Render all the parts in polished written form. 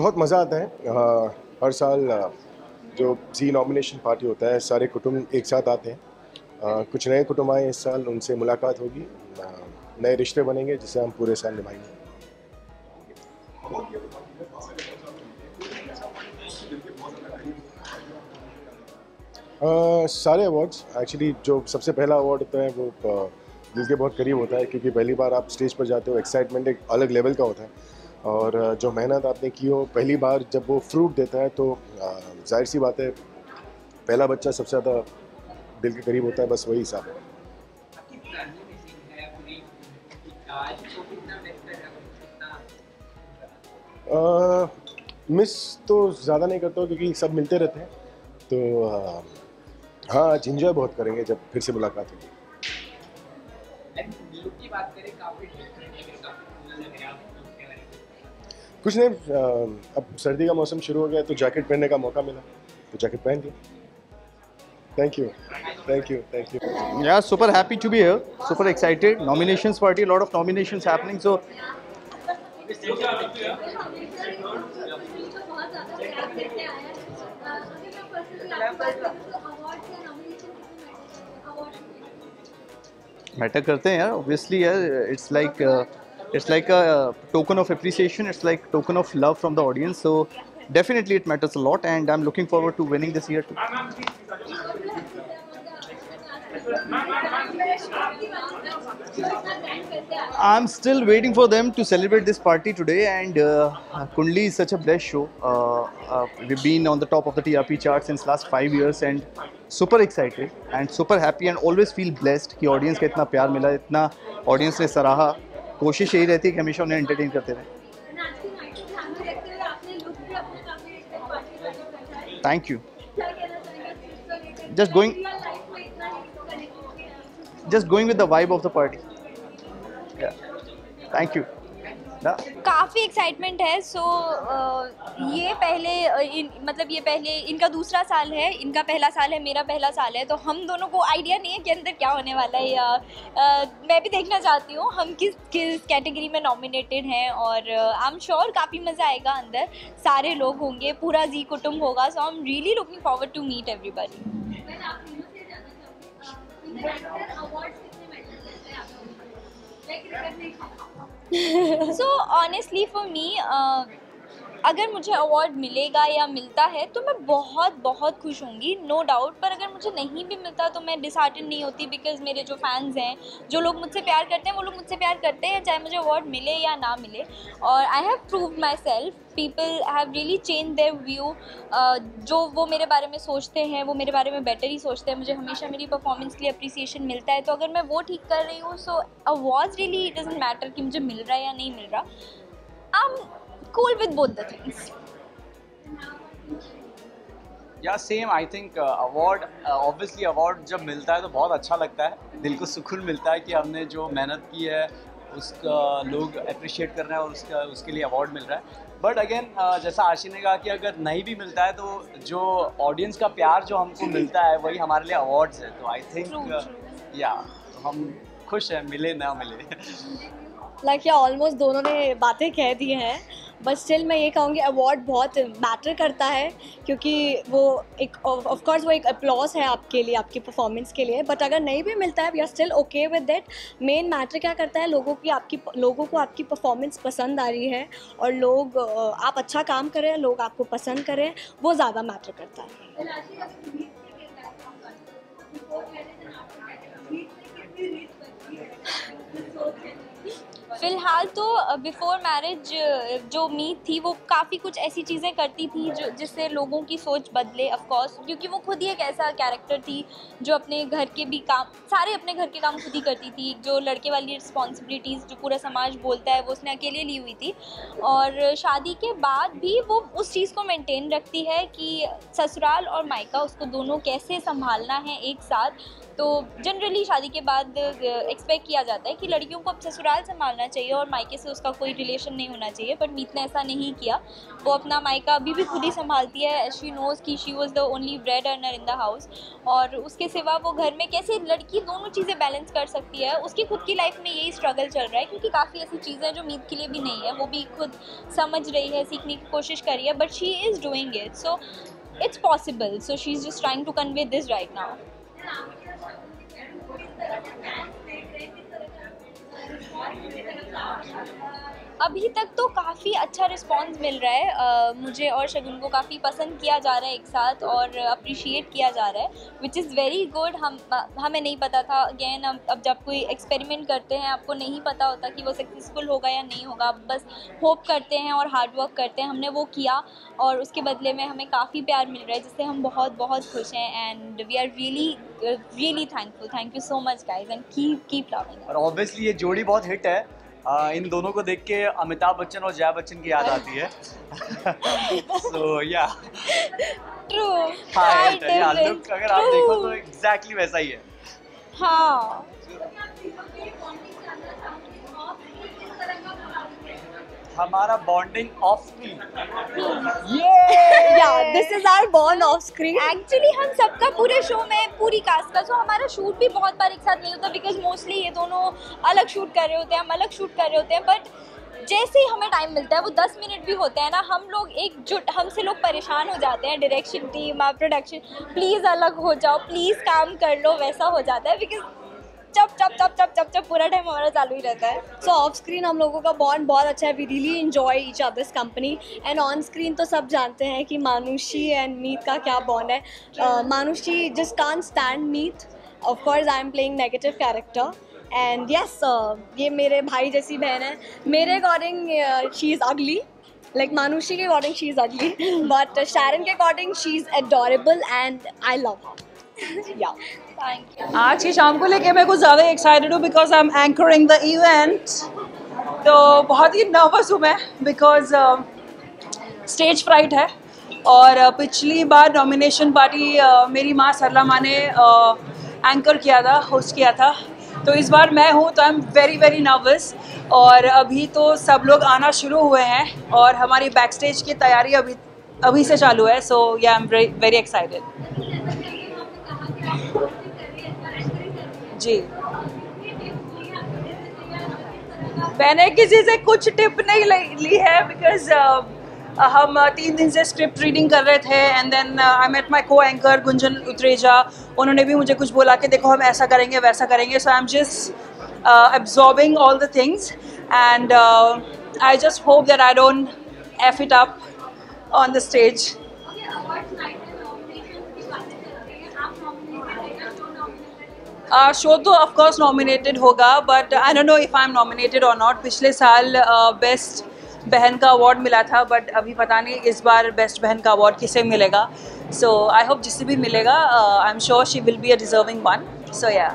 बहुत मज़ा आता है। हर साल जो जी नॉमिनेशन पार्टी होता है सारे कुटुंब एक साथ आते हैं। कुछ नए कुटुंब आए इस साल, उनसे मुलाकात होगी, नए रिश्ते बनेंगे जिसे हम पूरे साल निभाएंगे। सारे अवार्ड्स एक्चुअली, जो सबसे पहला अवार्ड होता है वो दिल के बहुत करीब होता है, क्योंकि पहली बार आप स्टेज पर जाते हो, एक्साइटमेंट एक अलग लेवल का होता है। और जो मेहनत आपने की हो, पहली बार जब वो फ्रूट देता है तो जाहिर सी बात है, पहला बच्चा सबसे ज़्यादा दिल के करीब होता है, बस वही हिसाब है। मिस तो ज़्यादा नहीं करता हूँ क्योंकि सब मिलते रहते हैं, तो हाँ, आज इंजॉय बहुत करेंगे जब फिर से मुलाकात होगी। कुछ नहीं, अब सर्दी का मौसम शुरू हो गया तो जैकेट पहनने का मौका मिला तो जैकेट पहन लिया। Thank you. Thank you. Thank you. Yeah, super happy to be here. Super excited. Nominations party, a lot of nominations happening. So matter करते हैं यार, obviously यार, it's like a token of appreciation, it's like token of love from the audience, so definitely it matters a lot and I'm looking forward to winning this year too. I'm still waiting for them to celebrate this party today, and Kundli is such a blessed show. We've been on the top of the TRP chart since last 5 years and super excited and super happy and always feel blessed कि audience का इतना प्यार मिला, इतना audience ने सराहा। कोशिश यही रहती है कि हमेशा उन्हें entertain करते रहें। Thank you. Just going with the vibe of the party. Yeah. Thank you. काफ़ी एक्साइटमेंट है। ये पहले इनका दूसरा साल है, इनका पहला साल है, मेरा पहला साल है, तो हम दोनों को आइडिया नहीं है कि अंदर क्या होने वाला है, या मैं भी देखना चाहती हूँ हम किस कैटेगरी में नॉमिनेटेड हैं, और आई एम श्योर काफ़ी मज़ा आएगा। अंदर सारे लोग होंगे, पूरा जी कुटुंब होगा, so I am really looking forward to meet everybody. So honestly for me, अगर मुझे अवार्ड मिलेगा या मिलता है तो मैं बहुत बहुत खुश होंगी, नो डाउट। पर अगर मुझे नहीं भी मिलता तो मैं डिसहार्टेंड नहीं होती, बिकॉज मेरे जो फैंस हैं, जो लोग मुझसे प्यार करते हैं, वो लोग मुझसे प्यार करते हैं चाहे मुझे अवार्ड मिले या ना मिले। और I have proved myself, people have really change their view. जो वो मेरे बारे में सोचते हैं वो मेरे बारे में बेटर ही सोचते हैं। मुझे हमेशा मेरी परफॉर्मेंस के लिए अप्रिसिएशन मिलता है, तो अगर मैं वो ठीक कर रही हूँ, so awards really doesn't matter कि मुझे मिल रहा है या नहीं मिल रहा। I am cool with both the things. Yeah, same. I think award, obviously award जब मिलता है तो बहुत अच्छा लगता है, दिल को सुकून मिलता है कि हमने जो मेहनत की है उसका लोग अप्रिशिएट कर रहे हैं और उसके लिए अवार्ड मिल रहा है। बट अगेन जैसा आशी ने कहा कि अगर नहीं भी मिलता है तो जो ऑडियंस का प्यार जो हमको मिलता है वही हमारे लिए अवार्ड्स है। तो आई थिंक या हम खुश हैं, मिले ना मिले। ऑलमोस्ट दोनों ने बातें कह दी हैं, बट स्टिल मैं ये कहूँगी अवार्ड बहुत मैटर करता है, क्योंकि वो एक ऑफ कोर्स वो एक अपलॉज है आपके लिए, आपकी परफॉर्मेंस के लिए। बट अगर नहीं भी मिलता है, we are still okay with that. Main matter क्या करता है, लोगों को आपकी परफॉर्मेंस पसंद आ रही है, और लोग आप अच्छा काम कर रहे हैं, लोग आपको पसंद कर रहे हैं, वो ज़्यादा मैटर करता है। फ़िलहाल तो बिफ़ोर मैरिज जो मीत थी वो काफ़ी कुछ ऐसी चीज़ें करती थी जो जिससे लोगों की सोच बदले, ऑफ कोर्स, क्योंकि वो खुद ही एक ऐसा कैरेक्टर थी जो अपने घर के भी काम, सारे अपने घर के काम खुद ही करती थी। जो लड़के वाली रिस्पॉन्सिबिलिटीज़ जो पूरा समाज बोलता है वो उसने अकेले ली हुई थी, और शादी के बाद भी वो उस चीज़ को मेंटेन रखती है कि ससुराल और मायका उसको दोनों कैसे संभालना है एक साथ। तो जनरली शादी के बाद एक्सपेक्ट किया जाता है कि लड़कियों को अब ससुराल संभालना चाहिए और मायके से उसका कोई रिलेशन नहीं होना चाहिए, बट मीत ने ऐसा नहीं किया। वो अपना मायका अभी भी खुद ही संभालती है। शी नोज़ कि she was the only bread earner in the house, और उसके सिवा वो घर में कैसे लड़की दोनों चीज़ें बैलेंस कर सकती है, उसकी खुद की लाइफ में यही स्ट्रगल चल रहा है, क्योंकि काफ़ी ऐसी चीज़ें जो मीत के लिए भी नहीं है, वो भी खुद समझ रही है, सीखने की कोशिश कर रही है, but she is doing it, so it's possible. So she's just trying to convey this right now. अभी तक तो काफ़ी अच्छा रिस्पांस मिल रहा है। मुझे और शगुन को काफ़ी पसंद किया जा रहा है एक साथ, और अप्रिशिएट किया जा रहा है, विच इज़ वेरी गुड। हमें नहीं पता था, अगेन अब जब कोई एक्सपेरिमेंट करते हैं आपको नहीं पता होता कि वो सक्सेसफुल होगा या नहीं होगा, आप बस होप करते हैं और हार्ड वर्क करते हैं। हमने वो किया और उसके बदले में हमें काफ़ी प्यार मिल रहा है, जिससे हम बहुत बहुत खुश हैं, and we are really thankful. Thank you so much guys, and keep loving. और ऑब्वियसली ये जोड़ी बहुत हिट है। इन दोनों को देख के अमिताभ बच्चन और जया बच्चन की याद आती है। सो या ट्रू, हाँ, लुक अगर आप देखो तो एग्जैक्टली वैसा ही है। हाँ, हमारा bonding off screen, this is our bond off screen. Actually हम सबका पूरे शो में, पूरी कास्ट का, सो हमारा शूट भी बहुत बार एक साथ नहीं होता, बिकॉज मोस्टली ये दोनों अलग शूट कर रहे होते हैं, हम अलग शूट कर रहे होते हैं, बट जैसे ही हमें टाइम मिलता है, वो 10 मिनट भी होते हैं ना, हम लोग एकजुट, हमसे लोग परेशान हो जाते हैं, डायरेक्शन टीम, आप प्रोडक्शन, प्लीज़ अलग हो जाओ, प्लीज़ काम कर लो, वैसा हो जाता है, बिकॉज चप पूरा टाइम हमारा चालू ही रहता है। सो ऑफ स्क्रीन हम लोगों का बॉन्ड बहुत अच्छा है, we really enjoy each others company, and on screen तो सब जानते हैं कि मानुषी एंड मीत का क्या बॉन्ड है। Manushi just can't stand Meet, of course I am playing negative character, and yes ये मेरे भाई जैसी बहन है। मेरे according she is ugly, like Manushi के according she is ugly, but Sharon के according she is adorable and I love her. Yeah आज की शाम को लेके मैं कुछ ज़्यादा एक्साइटेड हूँ because I am anchoring the event. तो बहुत ही नर्वस हूँ मैं बिकॉज स्टेज फ्राइट है, और पिछली बार नॉमिनेशन पार्टी मेरी माँ सरला माँ ने एंकर किया था, होस्ट किया था, तो इस बार मैं हूँ, तो आई एम वेरी नर्वस। और अभी तो सब लोग आना शुरू हुए हैं और हमारी बैक स्टेज की तैयारी अभी से चालू है, so yeah I am very excited. जी, मैंने किसी से कुछ टिप नहीं ली है बिकॉज हम 3 दिन से स्क्रिप्ट रीडिंग कर रहे थे, and then I met my co anchor Gunjan उत्रेजा, उन्होंने भी मुझे कुछ बोला कि देखो हम ऐसा करेंगे वैसा करेंगे, so I am just absorbing all the things, and I just hope that I don't F it up on the stage. Show तो ऑफ कोर्स नॉमिनेटेड होगा, but I don't know if I am nominated और नॉट। पिछले साल best बहन का award मिला था, बट अभी पता नहीं इस बार बेस्ट बहन का अवार्ड किसे मिलेगा। सो आई होप जिससे भी मिलेगा, I am sure she will be a deserving one. So yeah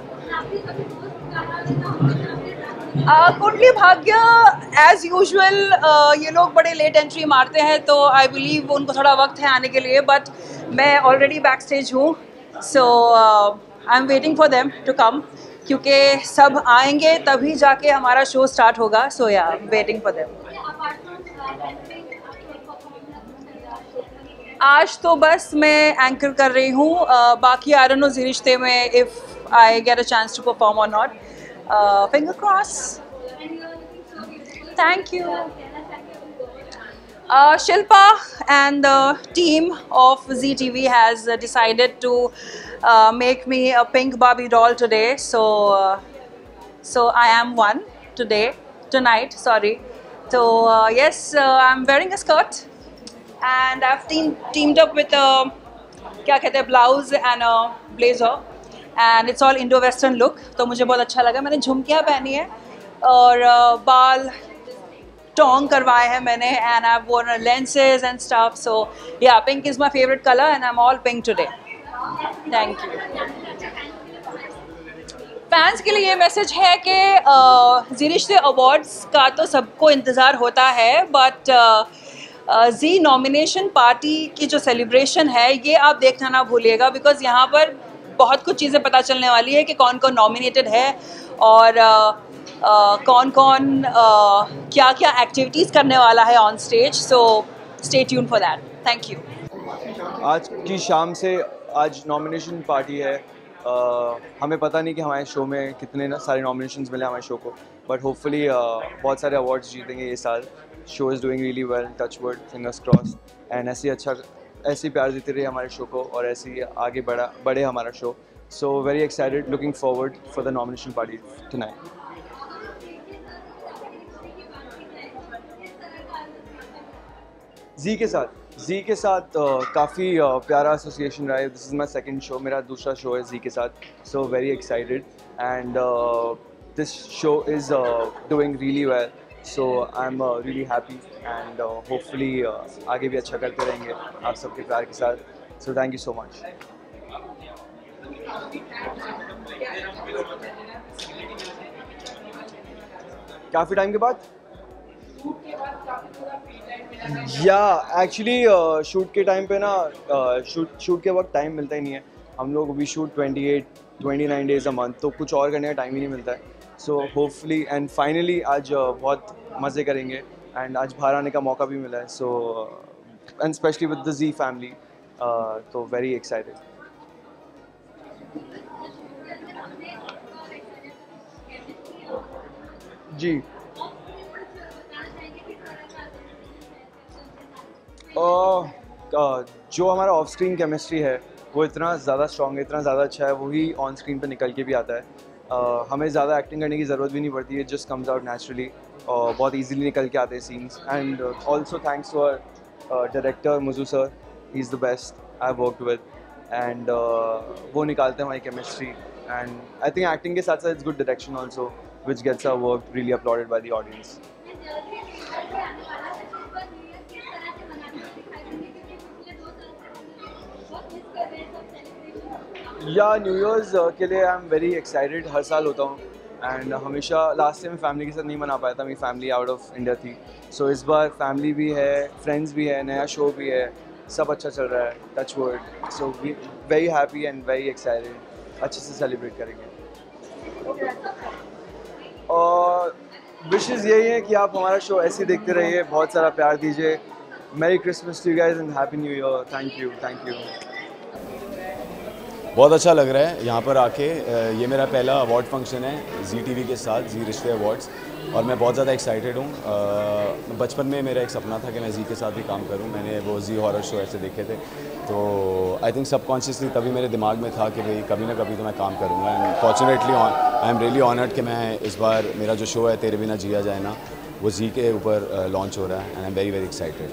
Kundali भाग्य एज यूजुअल ये लोग बड़े लेट एंट्री मारते हैं, तो आई बिलीव उनको थोड़ा वक्त है आने के लिए, बट मैं ऑलरेडी बैक स्टेज हूँ, so I am waiting for them to come, क्योंकि सब आएंगे तभी जाके हमारा शो स्टार्ट होगा। सो या वेटिंग फॉर देम। आज तो बस मैं एंकर कर रही हूँ, बाकी आई डोंट नो जी रिश्ते में if I get a chance to perform और नॉट। Finger cross. Thank you. Shilpa and the team of ZTV has decided to make me a pink Barbie doll today. So I am one tonight. Sorry. So yes, I'm wearing a skirt, and I've teamed up with a क्या कहते हैं blouse and a blazer. And it's all Indo western look, तो मुझे बहुत अच्छा लगा। मैंने झुमकियाँ पहनी है और बाल टोंग करवाए हैं मैंने, and I worn lenses and stuff. So yeah pink is my favourite colour and I am all pink today. Thank you. Fans के लिए ये मैसेज है कि जी रिश्ते अवार्ड्स का तो सबको इंतज़ार होता है, बट जी नॉमिनेशन पार्टी की जो सेलिब्रेशन है ये आप देखना ना भूलिएगा, बिकॉज यहाँ पर बहुत कुछ चीज़ें पता चलने वाली है कि कौन कौन नॉमिनेटेड है और कौन कौन क्या क्या एक्टिविटीज़ करने वाला है on stage. So stay tune for that. Thank you. आज की शाम से आज नॉमिनेशन पार्टी है. हमें पता नहीं कि हमारे शो में कितने सारे नॉमिनेशंस मिले हमारे शो को, बट होपफुली बहुत सारे अवार्ड्स जीतेंगे ये साल. Show is doing really well, touch wood, fingers cross. And ऐसे प्यार देते रहे हमारे शो को और ऐसे ही आगे बढ़े हमारा show. So very excited, looking forward for the nomination party tonight. Zee के साथ काफ़ी प्यारा एसोसिएशन रहा है. This is my second show, मेरा दूसरा शो है जी के साथ. So very excited and this show is doing really well. So I am really happy and hopefully आगे भी अच्छा करते रहेंगे आप सबके प्यार के साथ. So thank you so much. काफ़ी टाइम के बाद या एक्चुअली शूट के टाइम पे ना शूट के वक्त टाइम मिलता ही नहीं है. हम लोग we shoot 29 days a month, तो कुछ और करने का टाइम ही नहीं मिलता है. सो होपफुली एंड फाइनली आज बहुत मज़े करेंगे एंड आज बाहर आने का मौका भी मिला है. So and specially with the Zee family, तो वेरी एक्साइटेड. जी जो हमारा ऑफ स्क्रीन केमिस्ट्री है वो इतना ज़्यादा स्ट्रॉन्ग है, इतना ज़्यादा अच्छा है, वही ऑन स्क्रीन पे निकल के भी आता है. हमें ज़्यादा एक्टिंग करने की ज़रूरत भी नहीं पड़ती है, जस्ट कम्स आउट नेचुरली और बहुत इजीली निकल के आते हैं scenes. And also thanks to our director Muju sir, he is the best I worked with. And वो निकालते हैं हमारी chemistry. And I think acting के साथ साथ it's good direction also which gets our work really applauded by the audience. Yeah new years के लिए I am very excited. हर साल होता हूँ एंड हमेशा लास्ट टाइम फैमिली के साथ नहीं मना पाया था, मेरी फैमिली आउट ऑफ इंडिया थी. सो इस बार फैमिली भी है, फ्रेंड्स भी है, नया शो भी है, सब अच्छा चल रहा है, touch wood. So we very happy and very excited. अच्छे से सेलिब्रेट करेंगे और विशेज़ यही है कि आप हमारा शो ऐसे ही देखते रहिए, बहुत सारा प्यार दीजिए. मेरी Christmas to you guys and happy new year. Thank you. बहुत अच्छा लग रहा है यहाँ पर आके. ये मेरा पहला अवार्ड फंक्शन है जी टीवी के साथ, जी रिश्ते अवार्ड्स, और मैं बहुत ज़्यादा एक्साइटेड हूँ. बचपन में मेरा एक सपना था कि मैं जी के साथ भी काम करूँ. मैंने वो जी हॉरर शो ऐसे देखे थे, तो आई थिंक सबकॉन्शियसली तभी मेरे दिमाग में था कि भाई कभी ना कभी तो मैं काम करूँगा. And fortunately I am really honoured कि मैं इस बार मेरा जो शो है तेरे बिना जिया जाए ना, वो जी के ऊपर लॉन्च हो रहा है. And I am very very excited.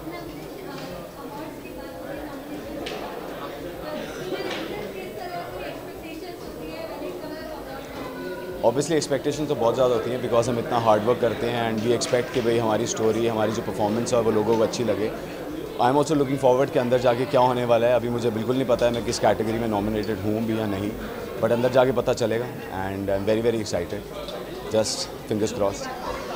Obviously expectation तो बहुत ज़्यादा होती हैं, बिकॉज हम इतना हार्ड वर्क करते हैं एंड वी एक्सपेक्ट कि भाई हमारी स्टोरी, हमारी जो परफॉर्मेंस है वो लोगों को अच्छी लगे. I am also looking forward कि अंदर जाके क्या होने वाला है. अभी मुझे बिल्कुल नहीं पता है मैं किस कैटेगरी में नॉमिनेटेड हूँ भी या नहीं, बट अंदर जाके पता चलेगा. And I am very very excited. Just fingers crossed.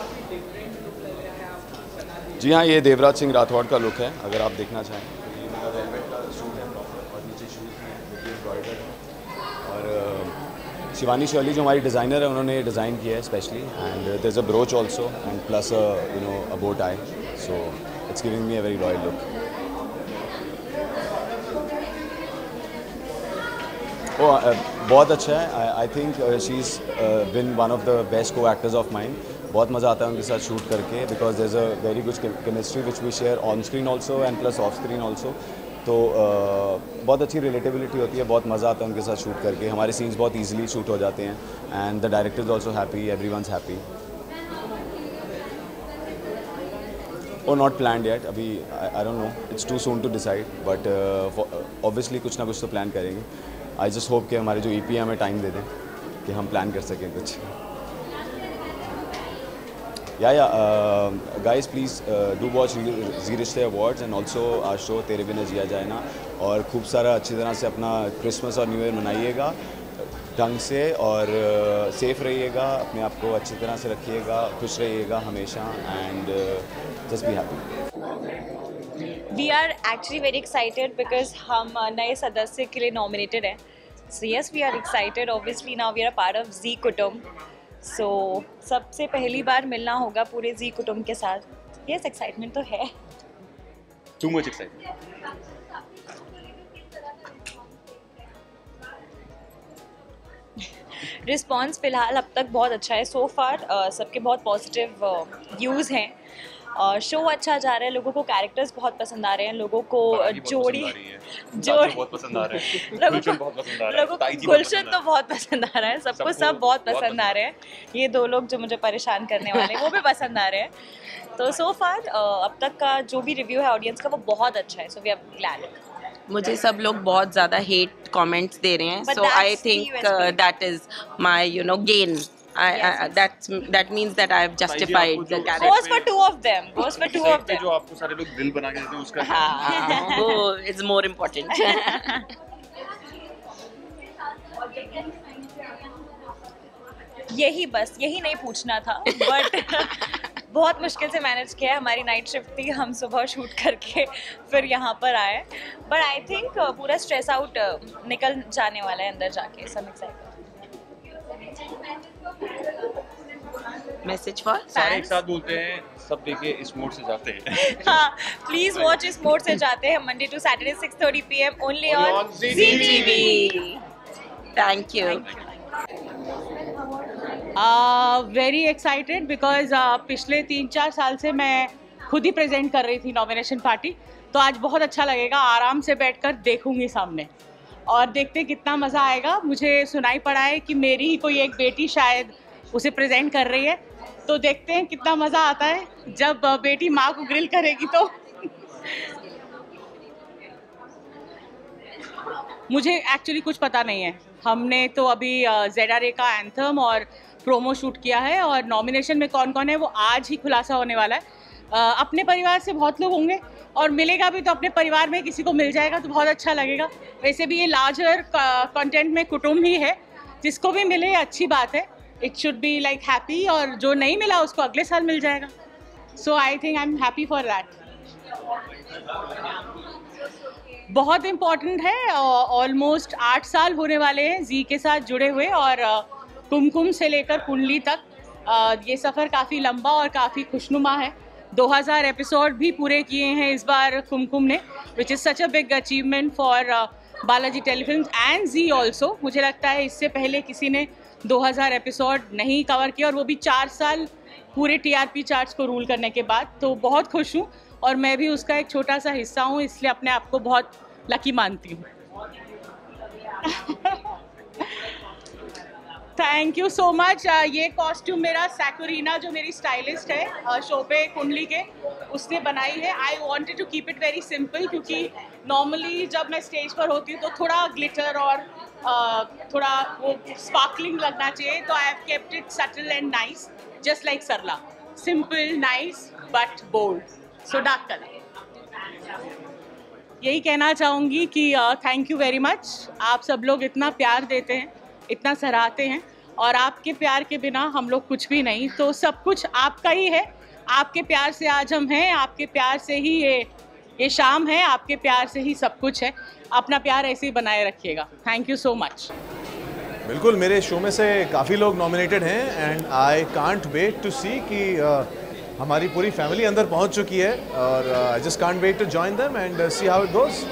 जी हाँ, ये देवराज सिंह राठौड़ का लुक है, अगर आप देखना चाहें. ये मेरा वेलवेट का शूट है और नीचे शूट की एम्ब्रॉयडर है. और शिवानी शर्ली जो हमारी डिज़ाइनर है, उन्होंने ये डिज़ाइन किया है specially. And there is a brooch also and plus a bow tie. So it's giving me a very royal look. बहुत अच्छा है. I think she is been one of the best co actors of mind. बहुत मज़ा आता है उनके साथ shoot करके, because there is a very good chemistry which we share on screen also and plus off screen also. तो बहुत अच्छी रिलेटेबिलिटी होती है, बहुत मज़ा आता है उनके साथ शूट करके. हमारे सीन्स बहुत इजीली शूट हो जाते हैं and the director is also happy, everyone's happy. और नॉट प्लान्ड येट, अभी I don't know, it's too soon to decide, but obviously कुछ ना कुछ तो प्लान करेंगे. आई जस्ट होप कि हमारे जो EP हमें टाइम दे दें कि हम प्लान कर सकें कुछ. Guys please do watch Zee Rishtey awards and also our show Tere Bina जिया जाए ना. और खूब सारा अच्छी तरह से अपना क्रिसमस और न्यू ईयर मनाइएगा ढंग से, और सेफ़ रहिएगा, अपने आप को अच्छी तरह से रखिएगा, खुश रहिएगा हमेशा. And just be happy. We are actually very excited because हम नए सदस्य के लिए नॉमिनेटेड हैं. So yes, we are excited. Obviously now we are a part of Z Kutum. So सबसे पहली बार मिलना होगा पूरे Z कुटुंब के साथ. Yes, excitement तो है. Too much excitement. रिस्पॉन्स फ़िलहाल अब तक बहुत अच्छा है. सो फार सबके बहुत पॉजिटिव व्यूज़ हैं. शो अच्छा जा रहा है. लोगों को कैरेक्टर्स बहुत पसंद आ रहे हैं. लोगों को जोड़ी बहुत पसंद आ रहा है. लोगों को गुलशन तो बहुत पसंद आ रहा है. सबको सब बहुत पसंद आ रहे हैं. ये दो लोग जो मुझे परेशान करने वाले हैं वो भी पसंद आ रहे हैं. तो सो फार अब तक का जो भी रिव्यू है ऑडियंस का वो बहुत अच्छा है. So we are glad. मुझे सब लोग बहुत ज़्यादा हेट कमेंट्स दे रहे हैं. So I think that is my gain. that means that I have justified the character. Goes for two of them. जो आपको सारे लोग दिल बना के देते हैं उसका. हाँ, वो is more important. यही नहीं पूछना था. बट बहुत मुश्किल से मैनेज किया. हमारी नाइट शिफ्ट थी. हम सुबह शूट करके फिर यहाँ पर आए. बट आई थिंक पूरा स्ट्रेस आउट निकल जाने वाला है अंदर जाके. सम एक्साइटेड. मैसेज फॉर सारे एक साथ बोलते हैं. सब देखे इस मोड से जाते हैं. हाँ, प्लीज वॉच इस मोड से जाते हैं. Monday to Saturday 6:30 PM only on ZTV. Thank you. Very excited because पिछले 3-4 साल से मैं खुद ही प्रेजेंट कर रही थी नॉमिनेशन पार्टी. तो आज बहुत अच्छा लगेगा. आराम से बैठकर देखूंगी सामने और देखते कितना मज़ा आएगा. मुझे सुनाई पड़ा है कि मेरी ही कोई एक बेटी शायद उसे प्रेजेंट कर रही है. तो देखते हैं कितना मज़ा आता है जब बेटी माँ को ग्रिल करेगी. तो मुझे एक्चुअली कुछ पता नहीं है. हमने तो अभी ZRA का एंथम और प्रोमो शूट किया है और नॉमिनेशन में कौन कौन है वो आज ही खुलासा होने वाला है. अपने परिवार से बहुत लोग होंगे और मिलेगा भी तो अपने परिवार में किसी को मिल जाएगा तो बहुत अच्छा लगेगा. वैसे भी ये लार्जर कंटेंट में कुटुंब ही है. जिसको भी मिले अच्छी बात है. It should be like happy. और जो नहीं मिला उसको अगले साल मिल जाएगा. So I think I am happy for that. बहुत इम्पॉर्टेंट है. ऑलमोस्ट 8 साल होने वाले हैं जी के साथ जुड़े हुए और कुमकुम से लेकर कुंडली तक ये सफ़र काफ़ी लंबा और काफ़ी खुशनुमा है. 2000 एपिसोड भी पूरे किए हैं इस बार कुमकुम ने, which is such a big achievement for Balaji Telefilms and Zee also. मुझे लगता है इससे पहले किसी ने 2000 एपिसोड नहीं कवर किया और वो भी 4 साल पूरे TRP चार्ट्स को रूल करने के बाद. तो बहुत खुश हूँ और मैं भी उसका एक छोटा सा हिस्सा हूँ, इसलिए अपने आप को बहुत लकी मानती हूँ. Thank you so much. ये कॉस्ट्यूम मेरा सैकुरीना जो मेरी स्टाइलिस्ट है शो पे कुंडली के, उसने बनाई है. I wanted to keep it very simple क्योंकि नॉर्मली जब मैं स्टेज पर होती हूँ तो थोड़ा ग्लिटर और थोड़ा वो स्पार्कलिंग लगना चाहिए. तो I have kept it subtle and nice, just like Sarla. Simple, nice but bold. So dark colour. यही कहना चाहूँगी कि थैंक यू वेरी मच. आप सब लोग इतना प्यार देते हैं, इतना सराहते हैं और आपके प्यार के बिना हम लोग कुछ भी नहीं. तो सब कुछ आपका ही है. आपके प्यार से आज हम हैं. आपके प्यार से ही ये शाम है. आपके प्यार से ही सब कुछ है. अपना प्यार ऐसे ही बनाए रखिएगा. Thank you so much. बिल्कुल, मेरे शो में से काफ़ी लोग नॉमिनेटेड हैं and I can't wait to see कि हमारी पूरी फैमिली अंदर पहुंच चुकी है और I just can't wait to join them and see how it goes.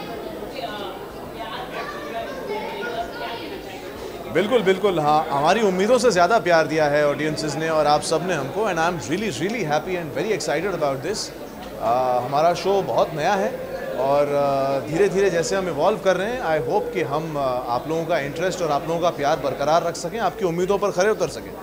बिल्कुल बिल्कुल. हाँ, हमारी उम्मीदों से ज़्यादा प्यार दिया है ऑडियंसेस ने और आप सब ने हमको and I am really happy and very excited about this. हमारा शो बहुत नया है और धीरे धीरे जैसे हम इवॉल्व कर रहे हैं, आई होप कि हम आप लोगों का इंटरेस्ट और आप लोगों का प्यार बरकरार रख सकें, आपकी उम्मीदों पर खरे उतर सकें.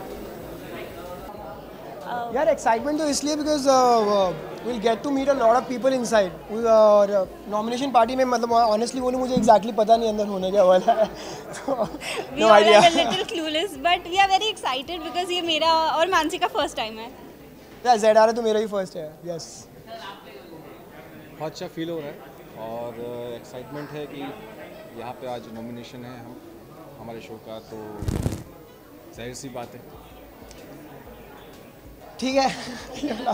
यार एक्साइटमेंट तो इसलिए because will get to meet a lot of people inside. और नॉमिनेशन पार्टी में मतलब ऑनेस्टली बोलूं मुझे एग्जैक्टली पता नहीं अंदर होने क्या वाला है. No idea. We are little clueless but we are very excited because ये मेरा और मानसी का फर्स्ट टाइम है. यार ZRA तो मेरा ही फर्स्ट है. यस, बहुत अच्छा फील हो रहा है और एक्साइटमेंट है कि यहाँ पे आज नॉमिनेशन है हमारे शो का. तो जाहिर सी बात है. ठीक है.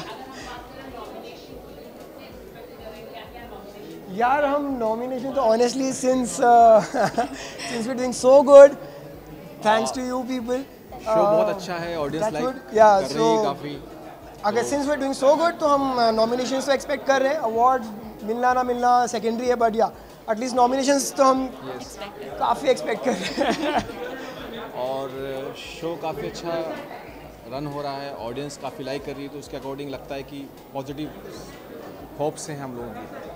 यार हम नॉमिनेशन तो honestly since since we're doing so good, thanks to you people. Show बहुत अच्छा है, ऑडियंस लाइक yeah, कर रही है काफ़ी. अगर since we're doing so good, तो हम nominations तो expect कर रहे हैं. Award मिलना ना मिलना secondary है, but yeah, at least nominations तो हम काफ़ी expect कर रहे हैं. और शो काफ़ी अच्छा रन हो रहा है, ऑडियंस काफ़ी लाइक कर रही है, तो उसके अकॉर्डिंग लगता है कि पॉजिटिव होप्स हैं हम लोगों की.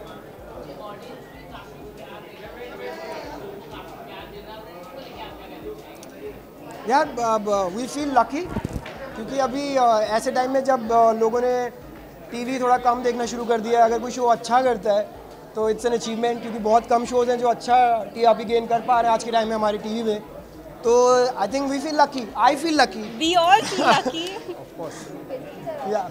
यार वी फील लकी क्योंकि अभी ऐसे टाइम में जब लोगों ने टीवी थोड़ा कम देखना शुरू कर दिया है, अगर कोई शो अच्छा करता है तो इट्स एन अचीवमेंट, क्योंकि बहुत कम शोज़ हैं जो अच्छा टीआरपी गेन कर पा रहे हैं आज के टाइम में हमारी टीवी में. तो I think we feel lucky, I feel lucky, we all feel lucky of course. या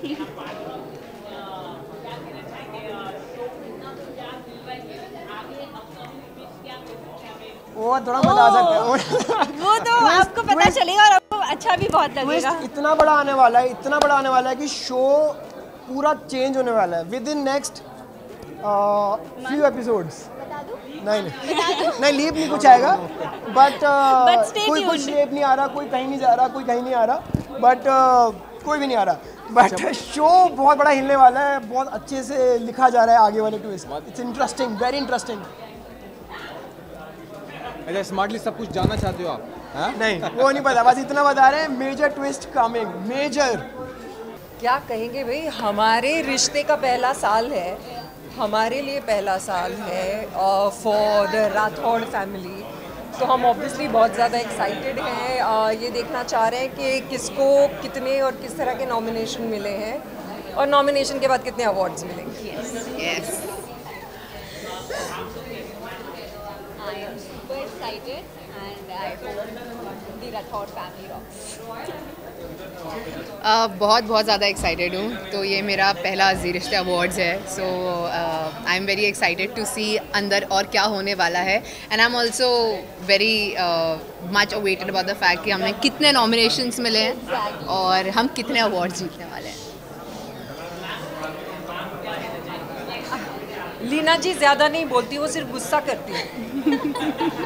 वो थोड़ा मजा आ सकता है. वो तो आपको पता चलेगा और आपको अच्छा भी बहुत लगेगा. इतना बड़ा आने वाला है, इतना बड़ा आने वाला है कि शो पूरा चेंज होने वाला है within next few episodes. नहीं लीप नहीं कुछ आएगा, बट कोई कुछ लीप नहीं आ रहा, कोई कहीं नहीं जा रहा, कोई कहीं नहीं आ रहा, बट कोई भी नहीं आ रहा, बट शो बहुत बड़ा हिलने वाला है. बहुत अच्छे से लिखा जा रहा है आगे वाले twist. It's interesting, very interesting. अच्छा, स्मार्टली सब कुछ जानना चाहते हो आप? हाँ? नहीं, वो नहीं पता, बस इतना बता रहे हैं मेजर ट्विस्ट कमिंग. मेजर क्या कहेंगे भाई, हमारे रिश्ते का पहला साल है, हमारे लिए पहला साल है फॉर द राठौड़ फैमिली. तो हम ऑब्वियसली बहुत ज़्यादा एक्साइटेड हैं. ये देखना चाह रहे हैं कि किसको कितने और किस तरह के नॉमिनेशन मिले हैं और नॉमिनेशन के बाद कितने अवार्ड्स मिलेंगे. Yes. I am super excited and I hope the Rathod family rocks. बहुत ज़्यादा एक्साइटेड हूँ. तो ये मेरा पहला ज़ी रिश्ते अवार्ड्स है. So I am very excited to see अंदर और क्या होने वाला है. And I am also very much awaited about the fact कि हमें कितने नॉमिनेशंस मिले हैं और हम कितने अवार्ड्स जीतने वाले हैं. लीना जी ज़्यादा नहीं बोलती, वो सिर्फ गुस्सा करती है.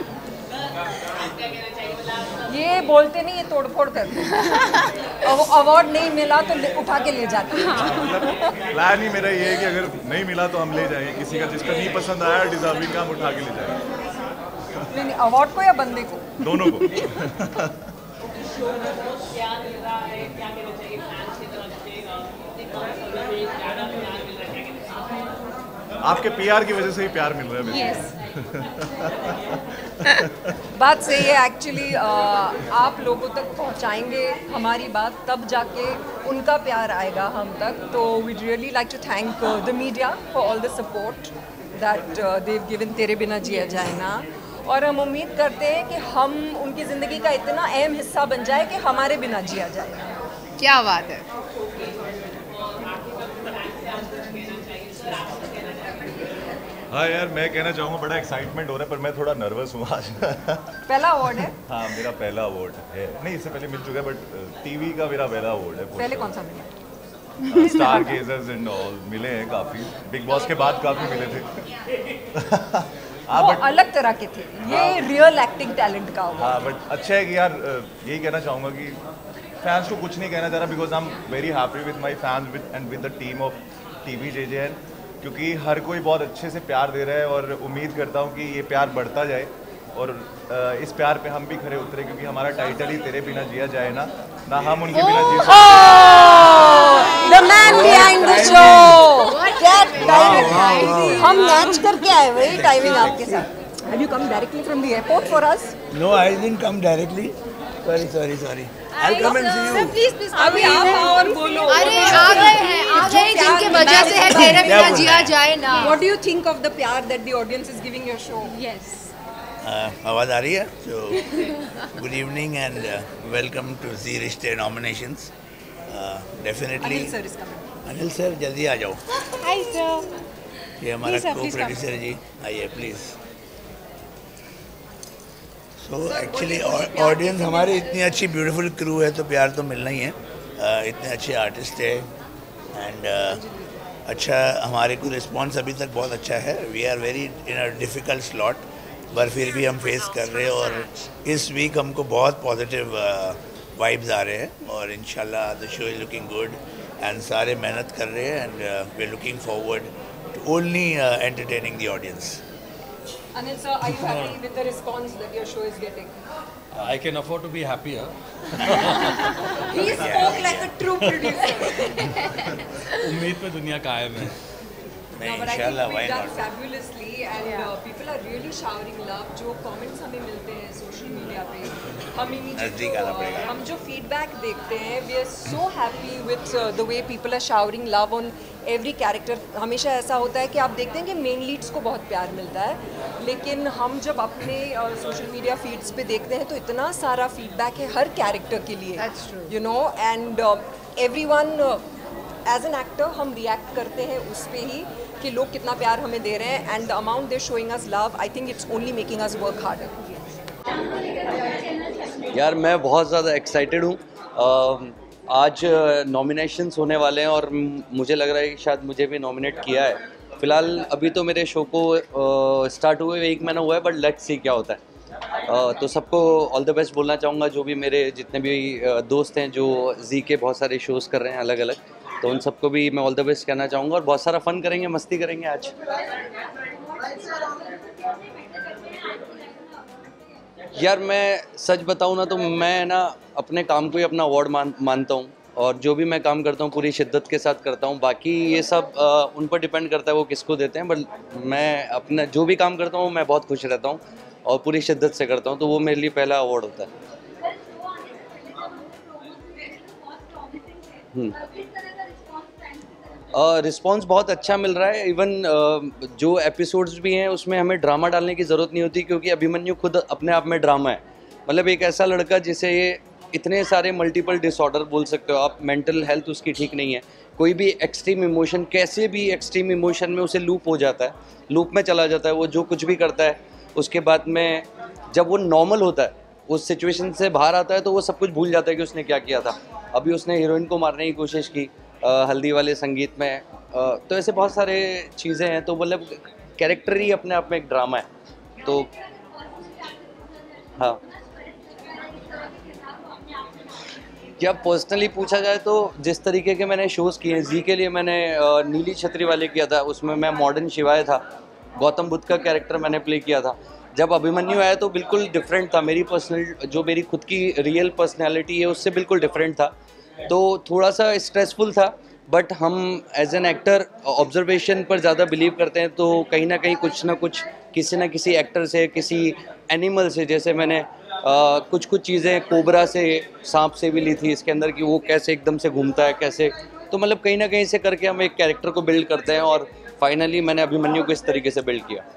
ये बोलते नहीं, ये तोड़फोड़ करते हैं. अवार्ड नहीं मिला तो उठा के ले जाते हैं. प्लान ही मेरा ये है कि अगर नहीं मिला तो हम ले जाएंगे, किसी का जिसका नहीं पसंद आया डिजर्विंग का हम उठा के ले जाएंगे. नहीं, अवार्ड को या बंदे को? दोनों को. आपके पीआर की वजह से ही प्यार मिल रहा है. yes. बात सही है. एक्चुअली आप लोगों तक पहुंचाएंगे हमारी बात, तब जाके उनका प्यार आएगा हम तक. तो we really like to thank the media for all the support that they've given Tere Bina जिया जाए ना. और हम उम्मीद करते हैं कि हम उनकी ज़िंदगी का इतना अहम हिस्सा बन जाए कि हमारे बिना जिया जाए. क्या बात है. हाँ यार, मैं कहना चाहूँगा बड़ा एक्साइटमेंट हो रहा है, पर मैं थोड़ा नर्वस हूँ आज. पहला अवार्ड है? हाँ, मेरा पहला अवार्ड है. नहीं, इससे पहले मिल चुका है, बट टीवी का मेरा पहला अवार्ड है. पहले कौन सा मिला? स्टार गेजर्स एंड ऑल मिले हैं काफ़ी. बिग बॉस के बाद काफ़ी मिले थे. वो अलग तरह के थे, ये रियल एक्टिंग टैलेंट का अवार्ड. हाँ, बट अच्छा है कि यार यही कहना चाहूँगा कि फैंस को कुछ नहीं कहना चाह रहा, because I am very happy with my fans and with the team of TV JJN, क्योंकि हर कोई बहुत अच्छे से प्यार दे रहा है और उम्मीद करता हूँ कि ये प्यार बढ़ता जाए और इस प्यार पे हम भी खरे उतरे, क्योंकि हमारा टाइटल ही तेरे बिना जिया जाए ना हम उनके बिना जी सकते. The man behind the show. क्या टाइमिंग, हम मैच करके आए भाई टाइमिंग आपके साथ. Have you come directly from the airport for us? No, I didn't come directly. Sorry. I'll come and see you. Please. अभी आप आओ और बोलो. अरे आ गए जिनके वजह से है तेरे बिना जिया जाए ना. What do you think of the प्यार that the audience is giving your show? Yes. आवाज़ आ रही है? So good evening and welcome to Zee Rishte nominations. Definitely. Anil sir is coming. Anil sir, जल्दी आ जाओ. Hi sir. ये हमारा co-producer जी, आइए please. तो एक्चुअली ऑडियंस हमारी इतनी अच्छी ब्यूटीफुल क्रू है तो प्यार तो मिलना ही है. इतने अच्छे आर्टिस्ट है एंड अच्छा हमारे को रिस्पॉन्स अभी तक बहुत अच्छा है. We are very in a difficult slot पर फिर भी हम फेस कर रहे हैं और इस वीक हमको बहुत पॉजिटिव वाइब्स आ रहे हैं और इंशाल्लाह the show is looking good and सारे मेहनत कर रहे हैं and we are looking forward to only entertaining the audience. Anil sir, are you happy with the response that your show is getting? I can afford to be happier. He spoke like a true producer. उम्मीद पे दुनिया कायम है. No, but I think we've done fabulously and people are really showering love. जो comments हमें मिलते हैं social media पे, हम immediately हम जो feedback देखते हैं, we are so happy with the way people are showering love on every character. हमेशा ऐसा होता है कि आप देखते हैं कि main leads को बहुत प्यार मिलता है, लेकिन हम जब अपने social media feeds पे देखते हैं तो इतना सारा feedback है हर character के लिए. That's true. You know, and everyone as an actor हम रिएक्ट करते हैं उस पे ही कि लोग कितना प्यार हमें दे रहे हैं and the amount they showing us love, I think it's only making us work harder. यार मैं बहुत ज़्यादा एक्साइटेड हूँ. आज नॉमिनेशंस होने वाले हैं और मुझे लग रहा है कि शायद मुझे भी नॉमिनेट किया है. फ़िलहाल अभी तो मेरे शो को स्टार्ट हुए 1 महीना हुआ है, बट लेट्स सी क्या होता है. तो सबको ऑल द बेस्ट बोलना चाहूँगा. जो भी मेरे जितने भी दोस्त हैं जो जी के बहुत सारे शोज़ कर रहे हैं अलग अलग, तो उन सबको भी मैं ऑल द बेस्ट कहना चाहूँगा और बहुत सारा फन करेंगे, मस्ती करेंगे आज. यार मैं सच बताऊँ ना तो मैं ना अपने काम को ही अपना अवार्ड मानता हूँ और जो भी मैं काम करता हूँ पूरी शिद्दत के साथ करता हूँ. बाकी ये सब उन पर डिपेंड करता है वो किसको देते हैं, बट मैं अपना जो भी काम करता हूँ मैं बहुत खुश रहता हूँ और पूरी शिद्दत से करता हूँ, तो वो मेरे लिए पहला अवार्ड होता है. रिस्पॉन्स बहुत अच्छा मिल रहा है. इवन जो एपिसोड्स भी हैं उसमें हमें ड्रामा डालने की ज़रूरत नहीं होती क्योंकि अभिमन्यु खुद अपने आप में ड्रामा है. मतलब एक ऐसा लड़का जिसे ये इतने सारे मल्टीपल डिसऑर्डर बोल सकते हो आप, मेंटल हेल्थ उसकी ठीक नहीं है, कोई भी एक्सट्रीम इमोशन, कैसे भी एक्सट्रीम इमोशन में उसे लूप हो जाता है, लूप में चला जाता है. वो जो कुछ भी करता है उसके बाद में जब वो नॉर्मल होता है, उस सिचुएशन से बाहर आता है तो वो सब कुछ भूल जाता है कि उसने क्या किया था. अभी उसने हीरोइन को मारने की कोशिश की हल्दी वाले संगीत में. तो ऐसे बहुत सारे चीज़ें हैं. तो मतलब कैरेक्टर ही अपने आप में एक ड्रामा है. तो हाँ, क्या पर्सनली पूछा जाए तो जिस तरीके के मैंने शोज़ किए हैं जी के लिए, मैंने नीली छतरी वाले किया था, उसमें मैं मॉडर्न शिवाय था, गौतम बुद्ध का कैरेक्टर मैंने प्ले किया था. जब अभिमन्यु आया तो बिल्कुल डिफरेंट था. मेरी पर्सनल जो मेरी खुद की रियल पर्सनैलिटी है उससे बिल्कुल डिफरेंट था, तो थोड़ा सा स्ट्रेसफुल था. बट हम एज एन एक्टर ऑब्जर्वेशन पर ज़्यादा बिलीव करते हैं, तो कहीं ना कहीं कुछ ना कुछ किसी न किसी एक्टर से, किसी एनिमल से, जैसे मैंने कुछ चीज़ें कोबरा से, सांप से भी ली थी इसके अंदर कि वो कैसे एकदम से घूमता है कैसे, तो मतलब कहीं ना कहीं से करके हम एक कैरेक्टर को बिल्ड करते हैं और फाइनली मैंने अभिमन्यु को इस तरीके से बिल्ड किया.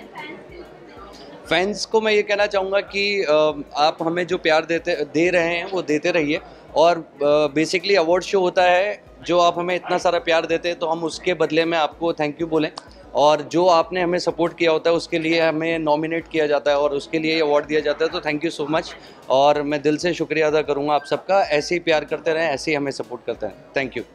फैंस को मैं ये कहना चाहूँगा कि आप हमें जो प्यार दे रहे हैं वो देते रहिए. और बेसिकली अवार्ड शो होता है, जो आप हमें इतना सारा प्यार देते हैं तो हम उसके बदले में आपको थैंक यू बोलें. और जो आपने हमें सपोर्ट किया होता है उसके लिए हमें नॉमिनेट किया जाता है और उसके लिए अवार्ड दिया जाता है. तो थैंक यू सो मच और मैं दिल से शुक्रिया अदा करूँगा आप सबका. ऐसे ही प्यार करते रहें, ऐसे ही हमें सपोर्ट करते हैं. Thank you.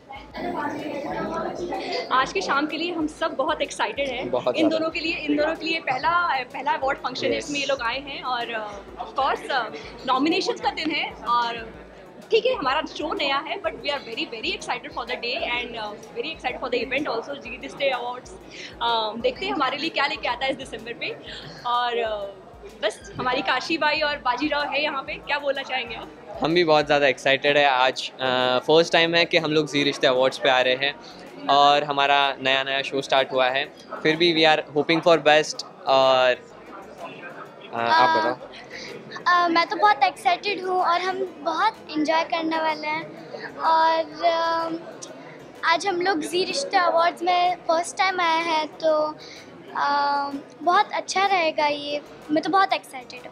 आज की शाम के लिए हम सब बहुत एक्साइटेड हैं. इन दोनों के लिए पहला अवार्ड फंक्शन है, इसमें ये लोग आए हैं और ऑफ कोर्स नॉमिनेशंस का दिन है और ठीक है हमारा शो नया है, but we are very very excited for the day and very excited for the event also. Zee this day awards देखते हैं हमारे लिए क्या लेके आता है इस दिसंबर पे. और बस हमारी काशी बाई और बाजीराव है यहाँ पे. क्या बोलना चाहेंगे आप? हम भी बहुत ज़्यादा एक्साइटेड है. आज फर्स्ट टाइम है कि हम लोग जी रिश्ते अवार्ड्स पे आ रहे हैं और हमारा नया शो स्टार्ट हुआ है. फिर भी we are hoping for best. और आप बताओ. मैं तो बहुत एक्साइटेड हूँ और हम बहुत एंजॉय करने वाले हैं. और आज हम लोग जी रिश्ते अवार्ड्स में फर्स्ट टाइम आए हैं तो बहुत अच्छा रहेगा ये. मैं तो बहुत एक्साइटेड हूँ.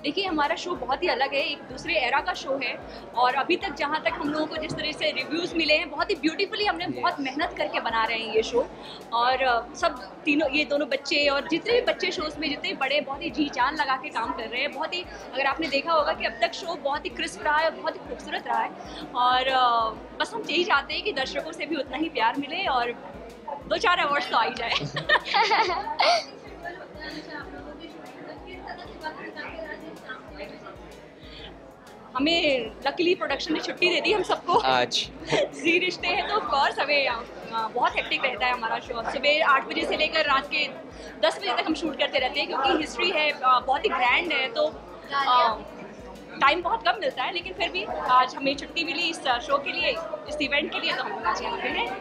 देखिए हमारा शो बहुत ही अलग है, एक दूसरे एरा का शो है और अभी तक जहाँ तक हम लोगों को जिस तरह से रिव्यूज़ मिले हैं बहुत ही ब्यूटीफुली हमने बहुत मेहनत करके बना रहे हैं ये शो। और सब तीनों ये दोनों बच्चे और जितने भी बच्चे शोज़ में जितने बड़े बहुत ही जी जान लगा के काम कर रहे हैं। बहुत ही अगर आपने देखा होगा कि अब तक शो बहुत ही क्रिस्प रहा है और बहुत ही खूबसूरत रहा है और बस हम यही चाहते हैं कि दर्शकों से भी उतना ही प्यार मिले और 2-4 अवार्ड्स तो आ ही जाए। हमें लकीली प्रोडक्शन ने छुट्टी दे दी हम सबको आज जी रिश्ते हैं तो ऑफकोर्स हमें बहुत हेक्टिक रहता है हमारा शो। सुबह 8 बजे से लेकर रात के 10 बजे तक हम शूट करते रहते हैं क्योंकि हिस्ट्री है बहुत ही ग्रैंड है तो टाइम बहुत कम मिलता है, लेकिन फिर भी आज हमें छुट्टी मिली इस शो के लिए, इस इवेंट के लिए, तो हम लोग आज यहाँ पे हैं।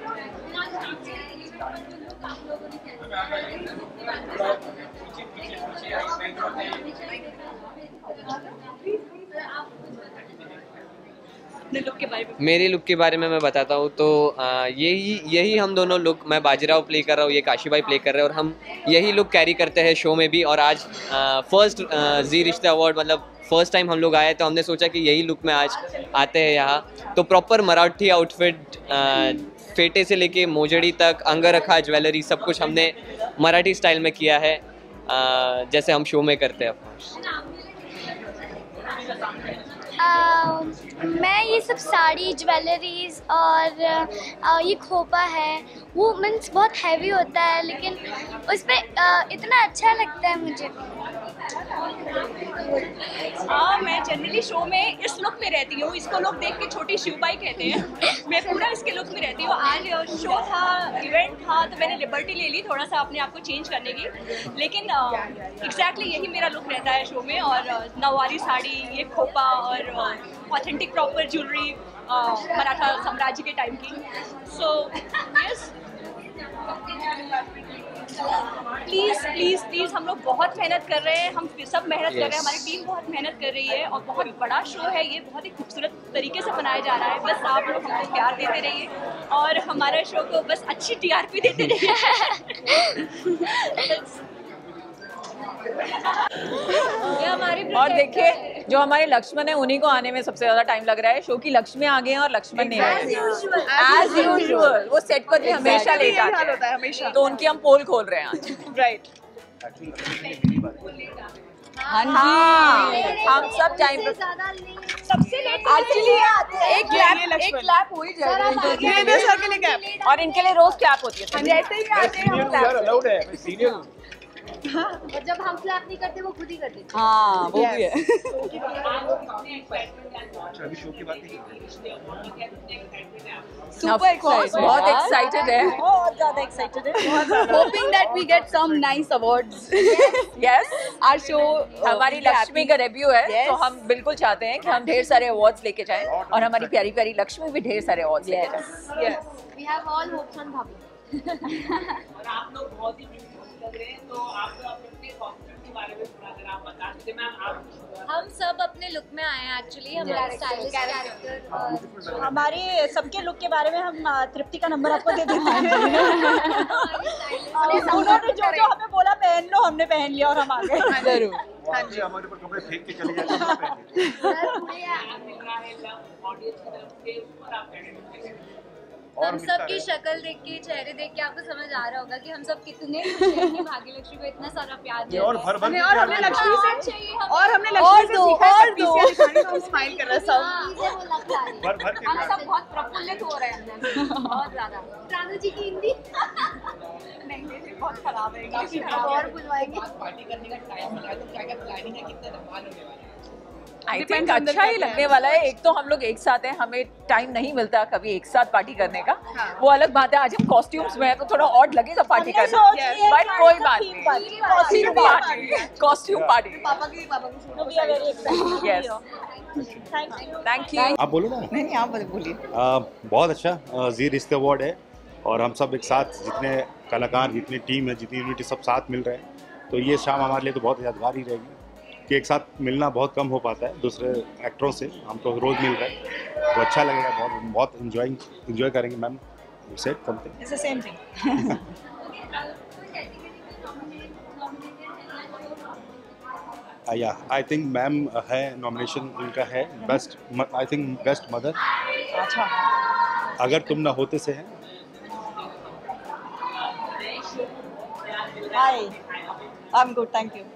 मेरे लुक के बारे में मैं बताता हूँ तो यही हम दोनों लुक, मैं बाजीराव प्ले कर रहा हूँ, ये काशी भाई प्ले कर रहे हैं और हम यही लुक कैरी करते हैं शो में भी। और आज फर्स्ट जी रिश्ते अवार्ड मतलब फर्स्ट टाइम हम लोग आए तो हमने सोचा कि यही लुक में आज आते हैं यहाँ। तो प्रॉपर मराठी आउटफिट, फेटे से लेके मोजड़ी तक, अंगरखा, ज्वेलरी, सब कुछ हमने मराठी स्टाइल में किया है जैसे हम शो में करते हैं। मैं ये सब साड़ी, ज्वेलरीज और ये खोपा है वो मीन्स बहुत हैवी होता है लेकिन उस पर इतना अच्छा लगता है मुझे। मैं जनरली शो में इस लुक में रहती हूँ, इसको लोग देख के छोटी शिवबाई कहते हैं। मैं पूरा इसके लुक में रहती हूँ। आज शो था, इवेंट था तो मैंने लिबर्टी ले ली थोड़ा सा अपने आप को चेंज करने की, लेकिन एग्जैक्टली यही मेरा लुक रहता है शो में। और नवारी साड़ी, ये खोपा और ऑथेंटिक प्रॉपर ज्वेलरी मराठा साम्राज्य के टाइम की। सो यस, प्लीज़ हम लोग बहुत मेहनत कर रहे हैं, हम सब मेहनत कर रहे हैं, हमारी टीम बहुत मेहनत कर रही है और बहुत बड़ा शो है ये, बहुत ही खूबसूरत तरीके से बनाया जा रहा है। बस आप लोग हमको प्यार देते रहिए और हमारे शो को बस अच्छी TRP देते रहिए। और देखिए जो हमारे लक्ष्मण है उन्हीं को आने में सबसे ज्यादा टाइम लग रहा है। शो की लक्ष्मी आ गए हैं और लक्ष्मण नहीं आए एज यूजुअल। वो सेट पर भी हमेशा लेट आते हैं तो उनकी हम पोल खोल रहे हैं आज। राइट, हाँ जी, हम सब टाइम पर सबसे लेट एक क्लैप हो ही जाएगा और इनके लिए रोज क्लैप होती है। जैसे ही आते हैं और जब हम क्लैप नहीं करते वो खुद ही करते। हाँ वो भी है। Super excited, बहुत एक्साइटेड है, बहुत ज़्यादा एक्साइटेड है। Hoping that we get some nice awards. Yes, our show हमारी लक्ष्मी का डेब्यू है तो हम बिल्कुल चाहते हैं कि हम ढेर सारे अवार्ड्स लेके जाएं और हमारी प्यारी प्यारी लक्ष्मी भी ढेर सारे अवार्ड्स लेके जाएं। Yes, we have all hopes on भाभी। और आप लोग बहुत ही लग रहे हैं तो आप अपने कॉस्ट्यूम के बारे में थोड़ा अगर आप बता दीजिए। मैम आप हम सब अपने लुक में आए हैं एक्चुअली, हमारा स्टाइलिश कैरेक्टर। हमारे सबके लुक के बारे में हम तृप्ति का नंबर आपको दे देते हैं। उन्होंने जो जो हमें बोला पहन लो, हमने पहन लिया और हम आ गए। जरूर, हाँ जी, हमारे ऊपर कपड़े फेंक के चले जाते हैं। हम सब की शक्ल देख के, चेहरे देख के आपको समझ आ रहा होगा कि हम सब कितने खुश हैं कि भाग्य लक्ष्मी को इतना सारा प्यार दिया और हमने लक्ष्मी से हमने लक्ष्मी से सीखा है स्माइल कर रहा है सब। हम सब बहुत प्रफुल्लित हो रहे हैं बहुत ज्यादा। रानू जी की हिंदी नहीं बहुत खराब है, और बुलवाएंगे। पार्टी करने का टाइम मिला है तो क्या क्या प्लानिंग है, कितने धमाल होने वाला है? आई थिंक अच्छा ही लगने वाला है। एक तो हम लोग एक साथ हैं, हमें टाइम नहीं मिलता कभी एक साथ पार्टी करने का, वो अलग बात है। आज हम कॉस्ट्यूम्स में हैं तो थोड़ा ऑड लगेगा पार्टी करना, बट कोई बात नहीं, कॉस्ट्यूम पार्टी। Thank you. आप बोलो ना। नहीं आप बोलिए। बहुत अच्छा जी रिश्ते अवार्ड है और हम सब एक साथ, जितने कलाकार, जितनी टीम है, जितनी यूनिटी, सब साथ मिल रहे हैं तो ये शाम हमारे लिए तो बहुत यादगार ही रहेगी कि एक साथ मिलना बहुत कम हो पाता है दूसरे एक्टरों से। हम तो रोज़ मिल रहे हैं तो अच्छा लगेगा, बहुत इंजॉय करेंगे। Ma'am said something it's the same thing. Yeah I think ma'am है, नॉमिनेशन उनका है best, I think best mother. अच्छा, अगर तुम ना होते से है। Hi, I am good, thank you.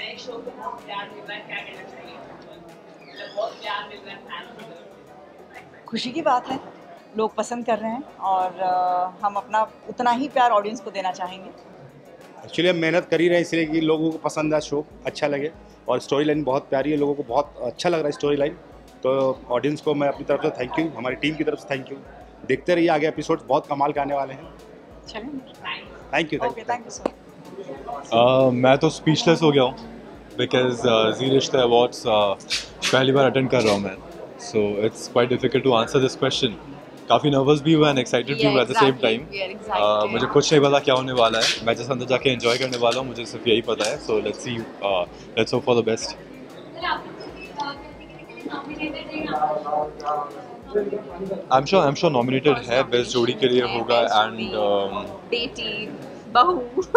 खुशी की बात है, लोग पसंद कर रहे हैं और हम अपना उतना ही प्यार ऑडियंस को देना चाहेंगे। एक्चुअली हम मेहनत कर ही रहे हैं इसलिए कि लोगों को पसंद है, शो अच्छा लगे, और स्टोरी लाइन बहुत प्यारी है, लोगों को बहुत अच्छा लग रहा है स्टोरी लाइन। तो ऑडियंस को मैं अपनी तरफ से थैंक यू, हमारी टीम की तरफ से थैंक यू। देखते रहिए आगे एपिसोड्स बहुत कमाल के आने वाले हैं। Thank you, thank you. मैं तो स्पीचलेस हो गया हूँ बिकॉज जी रिश्ते अवार्ड्स पहली बार अटेंड कर रहा हूँ मैं, so it's quite difficult to answer this question. काफ़ी नर्वस भी हुआ एंड एक्साइटेड भी हुआ एट द सेम टाइम। मुझे कुछ नहीं पता क्या होने वाला है, मैं जैसे अंदर जाके एंजॉय करने वाला हूँ, मुझे सिर्फ यही पता है। So let's see, let's hope for the best. I am sure nominated है, बेस्ट जोड़ी के लिए होगा एंड बेटी बहू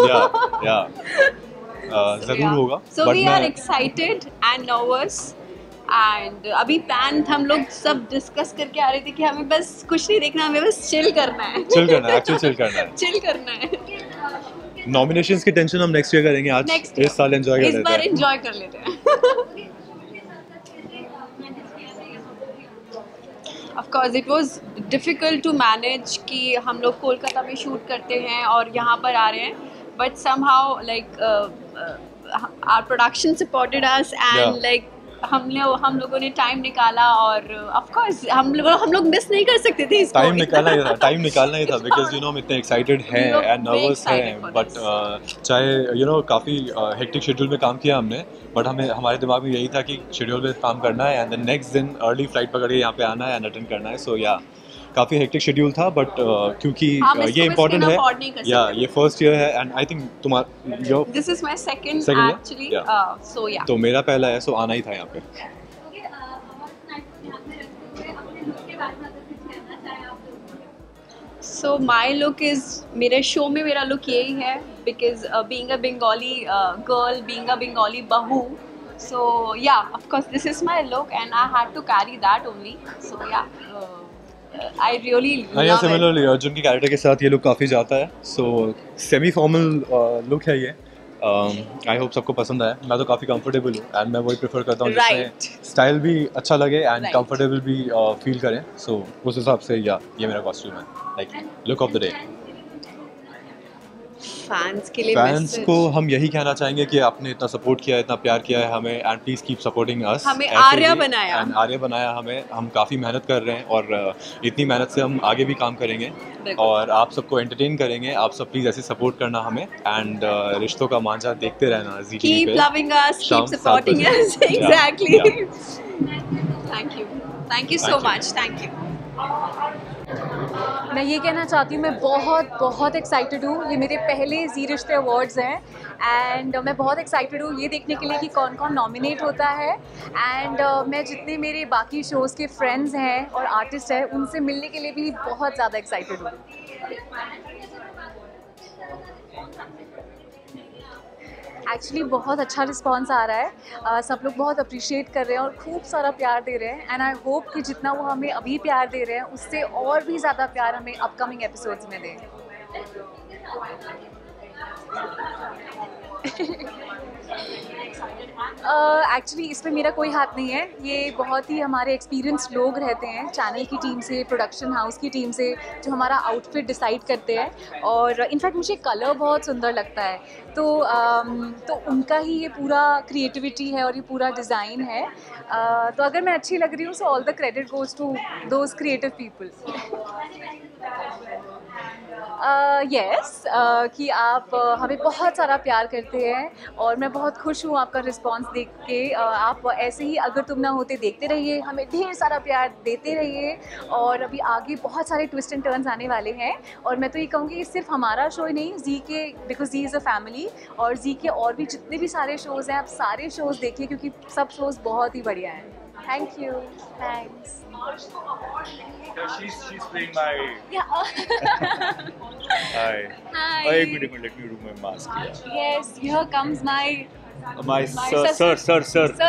जरूर होगा। So we are excited and nervous and अभी प्लान हम लोग सब डिस्कस करके आ रहे थे कि हमें बस कुछ नहीं देखना, हमें बस चिल करना है। चिल करना है, एक्चुअली चिल करना है। चिल करना है। नॉमिनेशंस की टेंशन हम नेक्स्ट ईयर करेंगे, आज इस साल एंजॉय कर लेते हैं। इस बार एंजॉय कर लेते हैं। Of course it was difficult to manage कि हम लोग कोलकाता में शूट करते हैं और यहाँ पर आ रहे हैं, but somehow like our production supported us and like हम लोगों ने टाइम निकाला और ऑफ कोर्स हम लोग मिस नहीं कर सकते थे इसको। टाइम निकालना ही था बिकॉज यू नो हम इतने एक्साइटेड हैं एंड नर्वस हैं, बट चाहे यू नो काफ़ी हेक्टिक शेड्यूल में काम किया हमने, बट हमारे दिमाग में यही था कि शेड्यूल में काम करना है एंड द नेक्स्ट दिन अर्ली फ्लाइट पकड़ के यहाँ पे आना है एंड अटेंड करना है। सो या काफ़ी हेक्टिक शेड्यूल था, बट क्योंकि ये इम्पोर्टेंट है, या ये फर्स्ट ईयर है एंड आई थिंक तुम्हारा this is my second actually, so या तो मेरा पहला है, सो आना ही था यहाँ पे। सो माय लुक इज, मेरे शो में मेरा लुक यही है because being a Bengali girl, being a Bengali बहू, so yeah, of course this is my look and I had to carry that only, so yeah, I really love it. Similarly Arjun की character के साथ ये look काफ़ी जाता है, so सेमी फॉर्मल लुक है ये। आई होप सबको पसंद आए, मैं तो काफ़ी कंफर्टेबल हूँ एंड मैं वही प्रेफर करता हूँ जिसमें स्टाइल भी अच्छा लगे एंड कंफर्टेबल भी फील करें, सो उस हिसाब से या ये मेरा कॉस्ट्यूम है, like look of the day. Fans को हम यही कहना चाहेंगे कि आपने इतना सपोर्ट किया है, इतना प्यार किया है हमें, and please keep supporting us. हमें आर्या बनाया हमें, हम काफ़ी मेहनत कर रहे हैं और इतनी मेहनत से हम आगे भी काम करेंगे और आप सबको एंटरटेन करेंगे। आप सब प्लीज ऐसे सपोर्ट करना हमें एंड रिश्तों का मांझा देखते रहना जी टीवी पे। Keep loving us, keep supporting us, exactly. Thank you so much, thank you. मैं ये कहना चाहती हूँ, मैं बहुत एक्साइटेड हूँ। ये मेरे पहले जी रिश्ते अवार्ड्स हैं एंड मैं बहुत एक्साइटेड हूँ ये देखने के लिए कि कौन कौन नॉमिनेट होता है एंड मैं जितने मेरे बाकी शोज़ के फ्रेंड्स हैं और आर्टिस्ट हैं उनसे मिलने के लिए भी बहुत ज़्यादा एक्साइटेड हूँ। एक्चुअली बहुत अच्छा रिस्पांस आ रहा है, सब लोग बहुत अप्रिशिएट कर रहे हैं और खूब सारा प्यार दे रहे हैं एंड आई होप कि जितना वो हमें अभी प्यार दे रहे हैं उससे और भी ज़्यादा प्यार हमें अपकमिंग एपिसोड्स में दें। एक्चुअली इसमें मेरा कोई हाथ नहीं है, ये बहुत ही हमारे एक्सपीरियंस लोग रहते हैं चैनल की टीम से, प्रोडक्शन हाउस की टीम से, जो हमारा आउटफिट डिसाइड करते हैं और इनफैक्ट मुझे कलर बहुत सुंदर लगता है तो उनका ही ये पूरा क्रिएटिविटी है और ये पूरा डिज़ाइन है। तो अगर मैं अच्छी लग रही हूँ so all the credit goes to those creative people. Yes, कि आप हमें बहुत सारा प्यार करते हैं और मैं बहुत खुश हूँ आपका रिस्पांस देख के। आप ऐसे ही अगर तुम ना होते देखते रहिए, हमें ढेर सारा प्यार देते रहिए और अभी आगे बहुत सारे ट्विस्ट एंड टर्न्स आने वाले हैं और मैं तो ये कहूँगी सिर्फ हमारा शो ही नहीं, जी के, because Zee is a family, और जी के और भी जितने भी सारे शोज़ हैं आप सारे शोज़ देखिए क्योंकि सब शोज़ बहुत ही बढ़िया हैं। Thank you, thanks. She's playing my. Yeah. Hi. Hi. Oh, एक minute, let me remove my mask. Yes, here comes my My sir.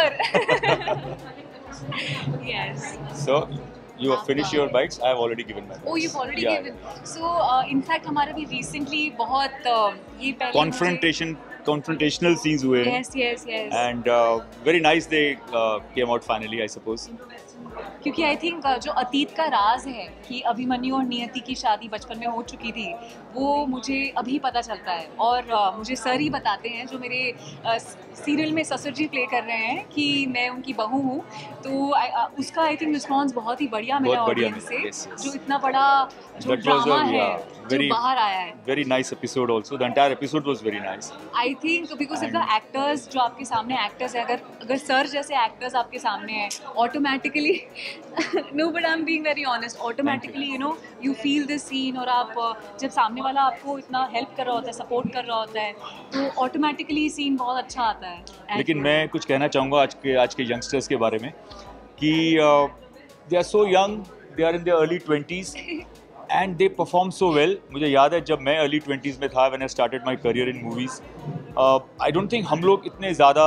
Yes. So, you have finished your bites. I have already given my bites. Oh, you've already given. So, in fact, हमारा भी recently बहुत ये पहले confrontational scenes हुए हैं. Yes. And very nice they came out finally, I suppose. क्योंकि I think जो अतीत का राज है कि अभिमन्यु और नियति की शादी बचपन में हो चुकी थी, वो मुझे अभी पता चलता है। और मुझे सर ही बताते हैं जो मेरे सीरियल में ससुर जी प्ले कर रहे हैं कि मैं उनकी बहू हूँ। तो उसका आई थिंक रिस्पॉन्स बहुत ही बढ़िया मिला ऑडियंस से। yes. जो इतना बड़ा जो ड्रामा है जो बाहर आया है। Very nice episode also. The entire episode was very nice. I think because of the actors जो आपके सामने एक्टर्स है, अगर सर जैसे एक्टर्स आपके सामने हैं, automatically no but I am being very honest, automatically you feel this scene. और आप जब सामने वाला आपको इतना हेल्प कर रहा होता है, सपोर्ट कर रहा होता है, तो ऑटोमेटिकली सीन बहुत अच्छा आता है। लेकिन मैं कुछ कहना चाहूँगा आज के यंगस्टर्स के बारे में कि they are so young, they are in their early 20s and they perform so well. मुझे याद है जब मैं अर्ली 20s में था, when I started my career in movies, I don't think हम लोग इतने ज़्यादा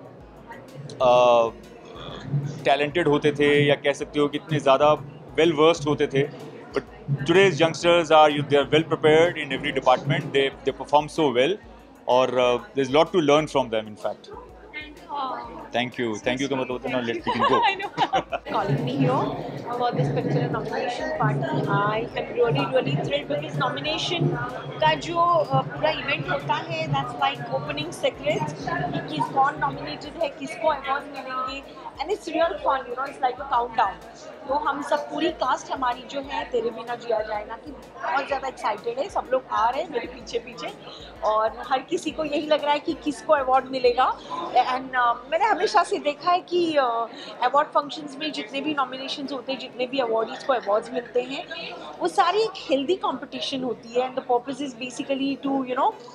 टैलेंटेड होते थे, या कह सकते हो कि इतने ज़्यादा वेल वर्स्ड होते थे। But today's youngsters they are well prepared in every department, they perform so well, और there is lot to learn from them in fact. Thank you का मतलब होता है now let me go. Calling me here for this particular nomination party. I am really thrilled because nomination का जो पूरा event होता है, that's like opening secrets कि किस कौन nominated है, किसको अवार्ड मिलेंगे, and it's real fun, it's like a countdown. तो हम सब पूरी कास्ट हमारी जो है तेरे बिना जिया जाएगा कि बहुत ज़्यादा एक्साइटेड है। सब लोग आ रहे हैं मेरे पीछे और हर किसी को यही लग रहा है कि किसको अवार्ड मिलेगा। एंड मैंने हमेशा से देखा है कि अवार्ड फंक्शंस में जितने भी नॉमिनेशंस होते हैं, जितने भी अवार्डीज़ को अवार्ड्स मिलते हैं, वो सारी एक हेल्दी कॉम्पिटिशन होती है। And the purpose is basically to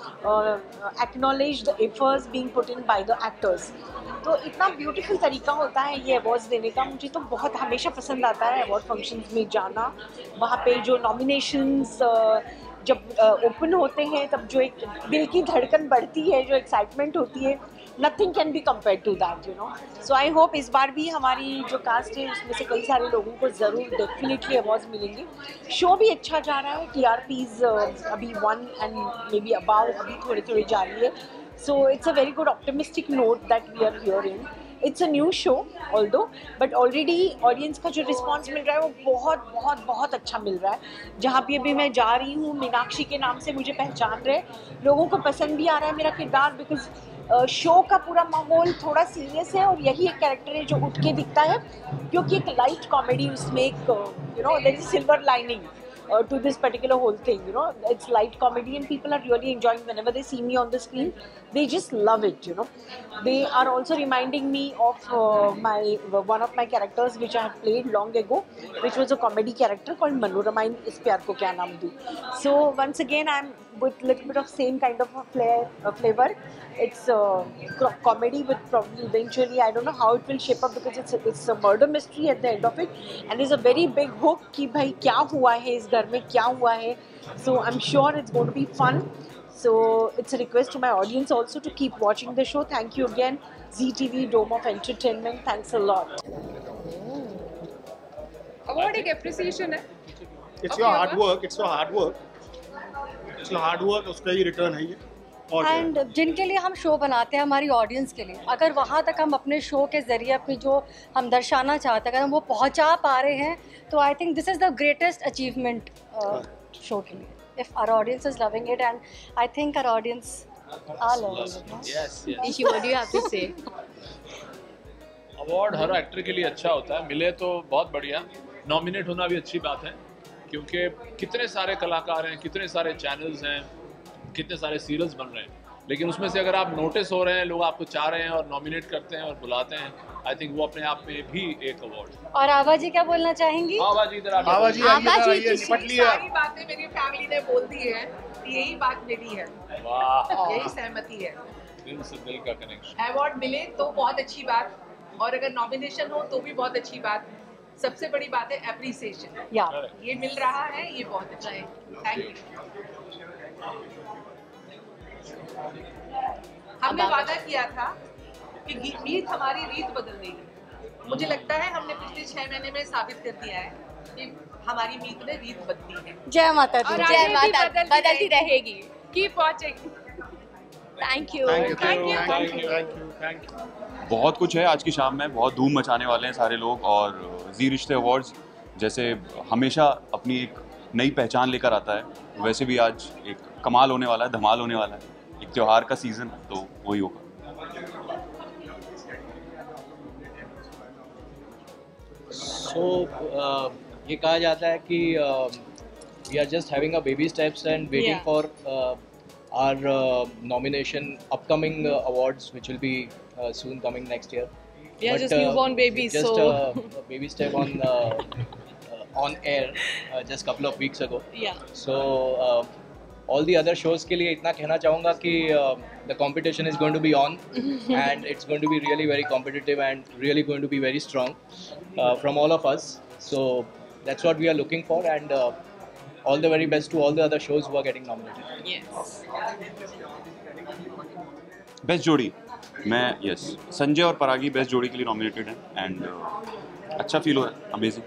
acknowledge the efforts being put in by the actors. तो इतना ब्यूटीफुल तरीका होता है ये अवार्ड्स देने का। मुझे तो बहुत हमेशा पसंद आता है अवार्ड फंक्शंस में जाना। वहाँ पे जो नॉमिनेशंस जब ओपन होते हैं, तब जो एक दिल की धड़कन बढ़ती है, जो एक्साइटमेंट होती है, nothing can be compare to that, so I hope इस बार भी हमारी जो कास्ट है उसमें से कई सारे लोगों को ज़रूर डेफिनेटली अवार्ड्स मिलेंगे। शो भी अच्छा जा रहा है, TRPs अभी 1 एंड मे बी अबाउ अभी थोड़े जा रही है। So it's a very good optimistic note that we are here in. It's a new show although, but already audience का जो response मिल रहा है वो बहुत अच्छा मिल रहा है। जहाँ भी अभी मैं जा रही हूँ, मीनाक्षी के नाम से मुझे पहचान रहे, लोगों को पसंद भी आ रहा है मेरा किरदार, बिकॉज शो का पूरा माहौल थोड़ा सीरियस है और यही एक कैरेक्टर है जो उठ के दिखता है, क्योंकि एक लाइट कॉमेडी उसमें एक there is silver lining to this particular whole thing, it's light comedy and people are really enjoying whenever they see me on the screen. They just love it, They are also reminding me of one of my characters which I have played long ago, which was a comedy character called Manorama in Is Pyar Ko Kya Naam Do. So once again I'm with little bit of same kind of a flavor. It's comedy with probably eventually, I don't know how it will shape up because it's a murder mystery at the end of it, and there's a very big hook कि भाई क्या हुआ है इस घर में, क्या हुआ है. So I'm sure it's going to be fun. So it's a request to my audience also to keep watching the show. Thank you again, ZTV, Dome of Entertainment. Thanks a lot. Award एक appreciation है. It's your hard work. It's your hard work. It's your hard work. उसका ही return है ये. And जिनके लिए हम show बनाते हैं, हमारी ऑडियंस के लिए, अगर वहाँ तक हम अपने शो के ज़रिए अपनी जो हम दर्शाना चाहते हैं, अगर हम वो पहुँचा पा रहे हैं, तो I think this is the greatest achievement show के लिए. If our audience is loving it, and I think our audience are loving it. Yes Ishi, what do you have to say? Award हर actor के लिए अच्छा होता है, मिले तो बहुत बढ़िया, नॉमिनेट होना भी अच्छी बात है, क्योंकि कितने सारे कलाकार हैं, कितने सारे चैनल्स हैं, कितने सारे सीरियल्स बन रहे हैं, लेकिन उसमें से अगर आप नोटिस हो रहे हैं, लोग आपको चाह रहे हैं और नॉमिनेट करते हैं और बुलाते हैं, आई थिंक वो अपने आप में भी एक अवार्ड. और आभा जी क्या बोलना चाहेंगी? आभा जी इधर आभा जी निपट लिया. सारी बातें मेरी फैमिली ने बोल दी है, यही बात मेरी है. वाह, यही सहमति है. दिल से दिल का कनेक्शन. अवार्ड मिले तो बहुत अच्छी बात, और अगर नॉमिनेशन हो तो भी बहुत अच्छी बात. सबसे बड़ी बात है एप्रिसिएशन. ये मिल रहा है, ये बहुत अच्छा है. Thank you. हमने वादा किया था कि मीत हमारी रीत बदल देगी। मुझे लगता है हमने पिछले 6 महीने में साबित कर दिया है कि हमारी मीत ने रीत बदली है। जय माता दी। और जय माता बदलती रहेगी। Keep watching. Thank you. बहुत कुछ है आज की शाम में, बहुत धूम मचाने वाले हैं सारे लोग। और जी रिश्ते अवार्ड्स जैसे हमेशा अपनी एक नई पहचान लेकर आता है, वैसे भी आज एक कमाल होने वाला है, धमाल होने वाला है। एक त्योहार का सीज़न, तो वही होगा। ये कहा जाता है कि we are just having a baby steps and waiting for our nomination, upcoming awards which will be soon coming next year. We are just newborn babies, just so a baby step on air just couple of weeks ago. Yeah. So all the other shows के लिए इतना कहना चाहूँगा कि the competition is going to be on and it's going to be really very competitive and really going to be very strong from all of us. So that's what we are looking for, and all the very best to all the other shows who are getting nominated. Yes. Best जोड़ी मैं संजय और परागी best जोड़ी के लिए nominated हैं and अच्छा feel हो रहा है, अमेजिंग।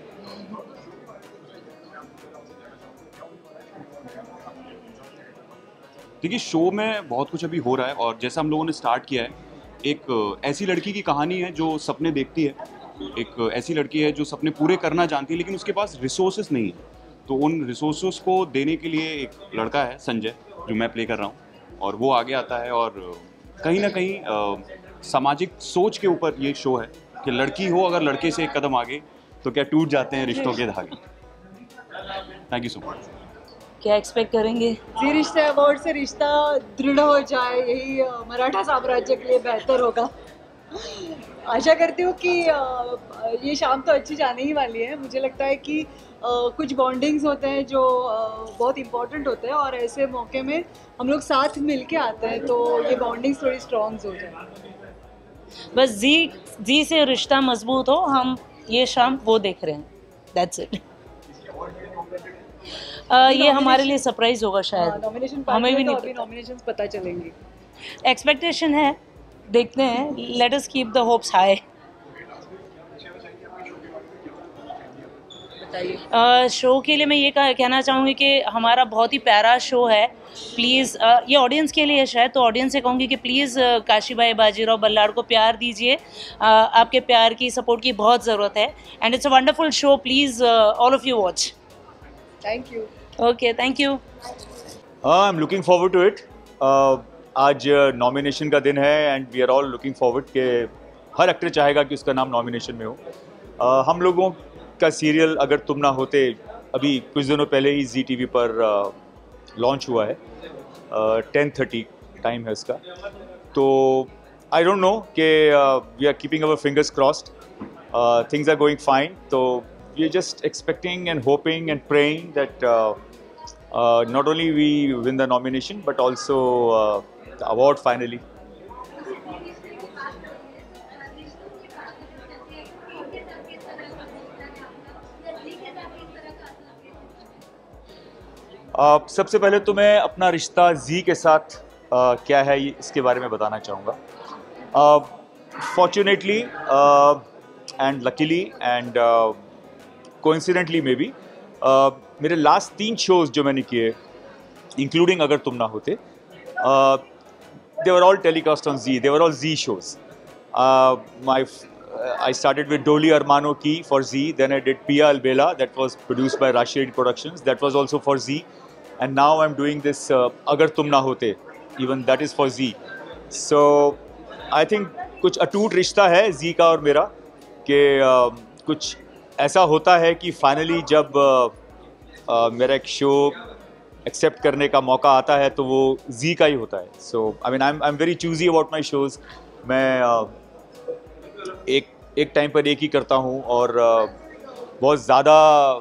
देखिए शो में बहुत कुछ अभी हो रहा है और जैसा हम लोगों ने स्टार्ट किया है, एक ऐसी लड़की की कहानी है जो सपने देखती है, एक ऐसी लड़की है जो सपने पूरे करना जानती है लेकिन उसके पास रिसोर्सेस नहीं है। तो उन रिसोर्सेस को देने के लिए एक लड़का है संजय जो मैं प्ले कर रहा हूँ और वो आगे आता है और कहीं ना कहीं सामाजिक सोच के ऊपर ये शो है कि लड़की हो अगर लड़के से एक कदम आगे तो क्या टूट जाते हैं रिश्तों के धागे। Thank you so much. क्या एक्सपेक्ट करेंगे? जी रिश्ते अवार्ड से रिश्ता दृढ़ हो जाए, यही मराठा साम्राज्य के लिए बेहतर होगा। आशा करती हूँ कि ये शाम तो अच्छी जाने ही वाली है। मुझे लगता है कि कुछ बॉन्डिंग्स होते हैं जो बहुत इम्पोर्टेंट होते हैं और ऐसे मौके में हम लोग साथ मिल के आते हैं तो ये बॉन्डिंग्स थोड़ी स्ट्रॉन्ग हो जाए। बस जी से रिश्ता मजबूत हो, हम ये शाम वो देख रहे हैं। That's it. ये हमारे लिए सरप्राइज होगा शायद। नॉमिनेशन हमें भी नहीं अभी नॉमिनेशंस पता चलेंगे। एक्सपेक्टेशन है, देखते हैं। Let us keep the hopes high. Show के लिए मैं ये कहना चाहूँगी कि हमारा बहुत ही प्यारा शो है। प्लीज़ ये ऑडियंस के लिए है शायद, तो ऑडियंस से कहूँगी कि प्लीज़ काशी भाई बाजीराव बल्लाड़ को प्यार दीजिए। आपके प्यार की, सपोर्ट की बहुत ज़रूरत है and it's a wonderful show. Please all of you watch. Thank you. Okay, thank you. I am looking forward to it. आज नॉमिनेशन का दिन है and we are all looking forward के हर एक्टर चाहेगा कि उसका नाम नॉमिनेशन में हो। हम लोगों का सीरियल अगर तुम ना होते अभी कुछ दिनों पहले ही जी टीवी पर लॉन्च हुआ है। 10:30 टाइम है इसका। तो आई डोंट नो कि we are keeping our fingers crossed, things are going fine. तो we are just expecting and hoping and praying that not only we win the nomination but also the award finally. सबसे पहले तो मैं अपना रिश्ता जी के साथ क्या है इसके बारे में बताना चाहूँगा। Fortunately and luckily and coincidentally maybe मेरे लास्ट 3 शोज जो मैंने किए इंक्लूडिंग अगर तुम ना होते, they were all telecast on Zee, they were all Zee shows. I started with Dolly Armano Key for Z, then I did Pia Albela, that was produced by Rashid Productions, that was also for Z, and now I'm doing this Agar Tum Na Hote, even that is for Z. So I think कुछ अटूट रिश्ता है Z का और मेरा कि कुछ ऐसा होता है कि फाइनली जब मेरा एक शो एक्सेप्ट करने का मौका आता है तो वो जी का ही होता है। So I mean I am very choosy about my shows. मैं एक टाइम पर एक ही करता हूँ और बहुत ज़्यादा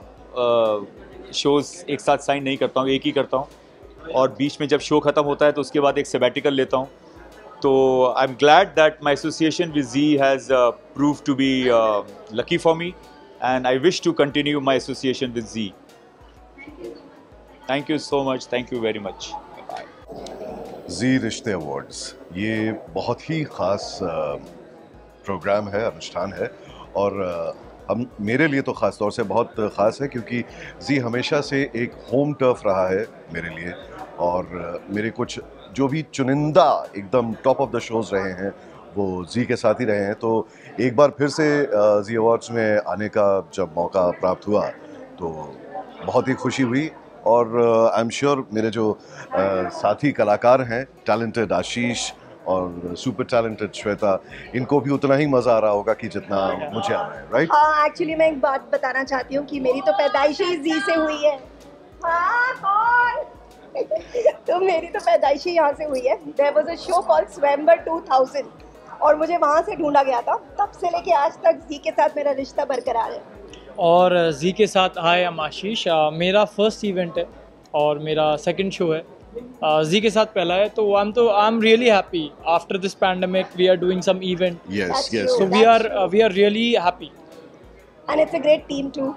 शोज़ एक साथ साइन नहीं करता हूँ, एक ही करता हूँ और बीच में जब शो ख़त्म होता है तो उसके बाद एक सेबैटिकल लेता हूँ। तो I am glad that my association with Zee has prove to be lucky for me and I wish to continue my association with Z. Thank you so much. Thank you very much. Bye. Zee Rishtey awards ये बहुत ही ख़ास programme है, अनुष्ठान है और हम मेरे लिए तो ख़ास तौर से बहुत ख़ास है क्योंकि जी हमेशा से एक होम टर्फ रहा है मेरे लिए और मेरे कुछ जो भी चुनिंदा एकदम टॉप ऑफ द शोज़ रहे हैं वो जी के साथ ही रहे हैं। तो एक बार फिर से जी अवार्ड्स में आने का जब मौका प्राप्त हुआ तो बहुत ही खुशी हुई और आई एम श्योर मेरे जो साथी कलाकार हैं, टैलेंटेड आशीष और सुपर टैलेंटेड श्वेता, इनको भी उतना ही मज़ा आ रहा होगा कि जितना मुझे आ रहा है, राइट? हाँ, एक्चुअली मैं एक बात बताना चाहती हूँ कि मेरी तो पैदाइश ही जी से हुई है। हाँ, कौन? तो मेरी तो पैदाइश ही यहाँ से हुई है। There was a show called Swayamvar 2000 और मुझे वहाँ से ढूंढा गया था। तब से लेके आज तक जी के साथ मेरा रिश्ता बरकरार है। और जी के साथ हाय I'm आशीष, मेरा फर्स्ट इवेंट है और मेरा सेकंड शो है। जी के साथ पहला है तो I am really happy after this pandemic we are doing some event. Yes so we are really happy and it's a great team too.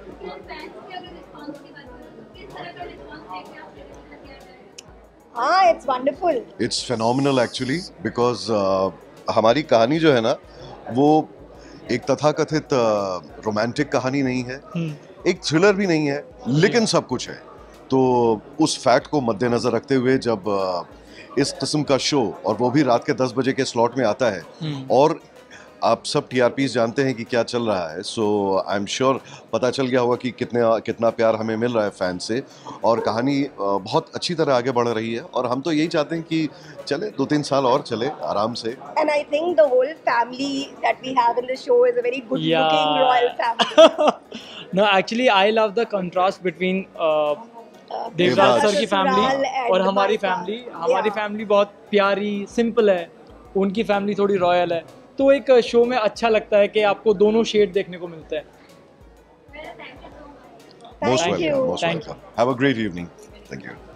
हाँ, it's wonderful, it's phenomenal actually because हमारी कहानी जो है ना वो एक तथाकथित रोमांटिक कहानी नहीं है, एक थ्रिलर भी नहीं है, लेकिन सब कुछ है। तो उस फैक्ट को मद्देनज़र रखते हुए जब इस किस्म का शो और वो भी रात के 10 बजे के स्लॉट में आता है और आप सब TRPs जानते हैं कि क्या चल रहा है, सो आई एम श्योर पता चल गया होगा कि कितना प्यार हमें मिल रहा है फैन से और कहानी बहुत अच्छी तरह आगे बढ़ रही है और हम तो यही चाहते हैं कि चले 2-3 साल और चले आराम से। And I think the whole family that we have in the show is a very good looking royal family. No, actually I love the contrast between Devraj sir की फैमिली और हमारी फैमिली। हमारी फैमिली बहुत प्यारी सिंपल है, उनकी family थोड़ी royal है, तो एक शो में अच्छा लगता है कि आपको दोनों शेड देखने को मिलते हैं। Most welcome. Have a great evening. Thank you.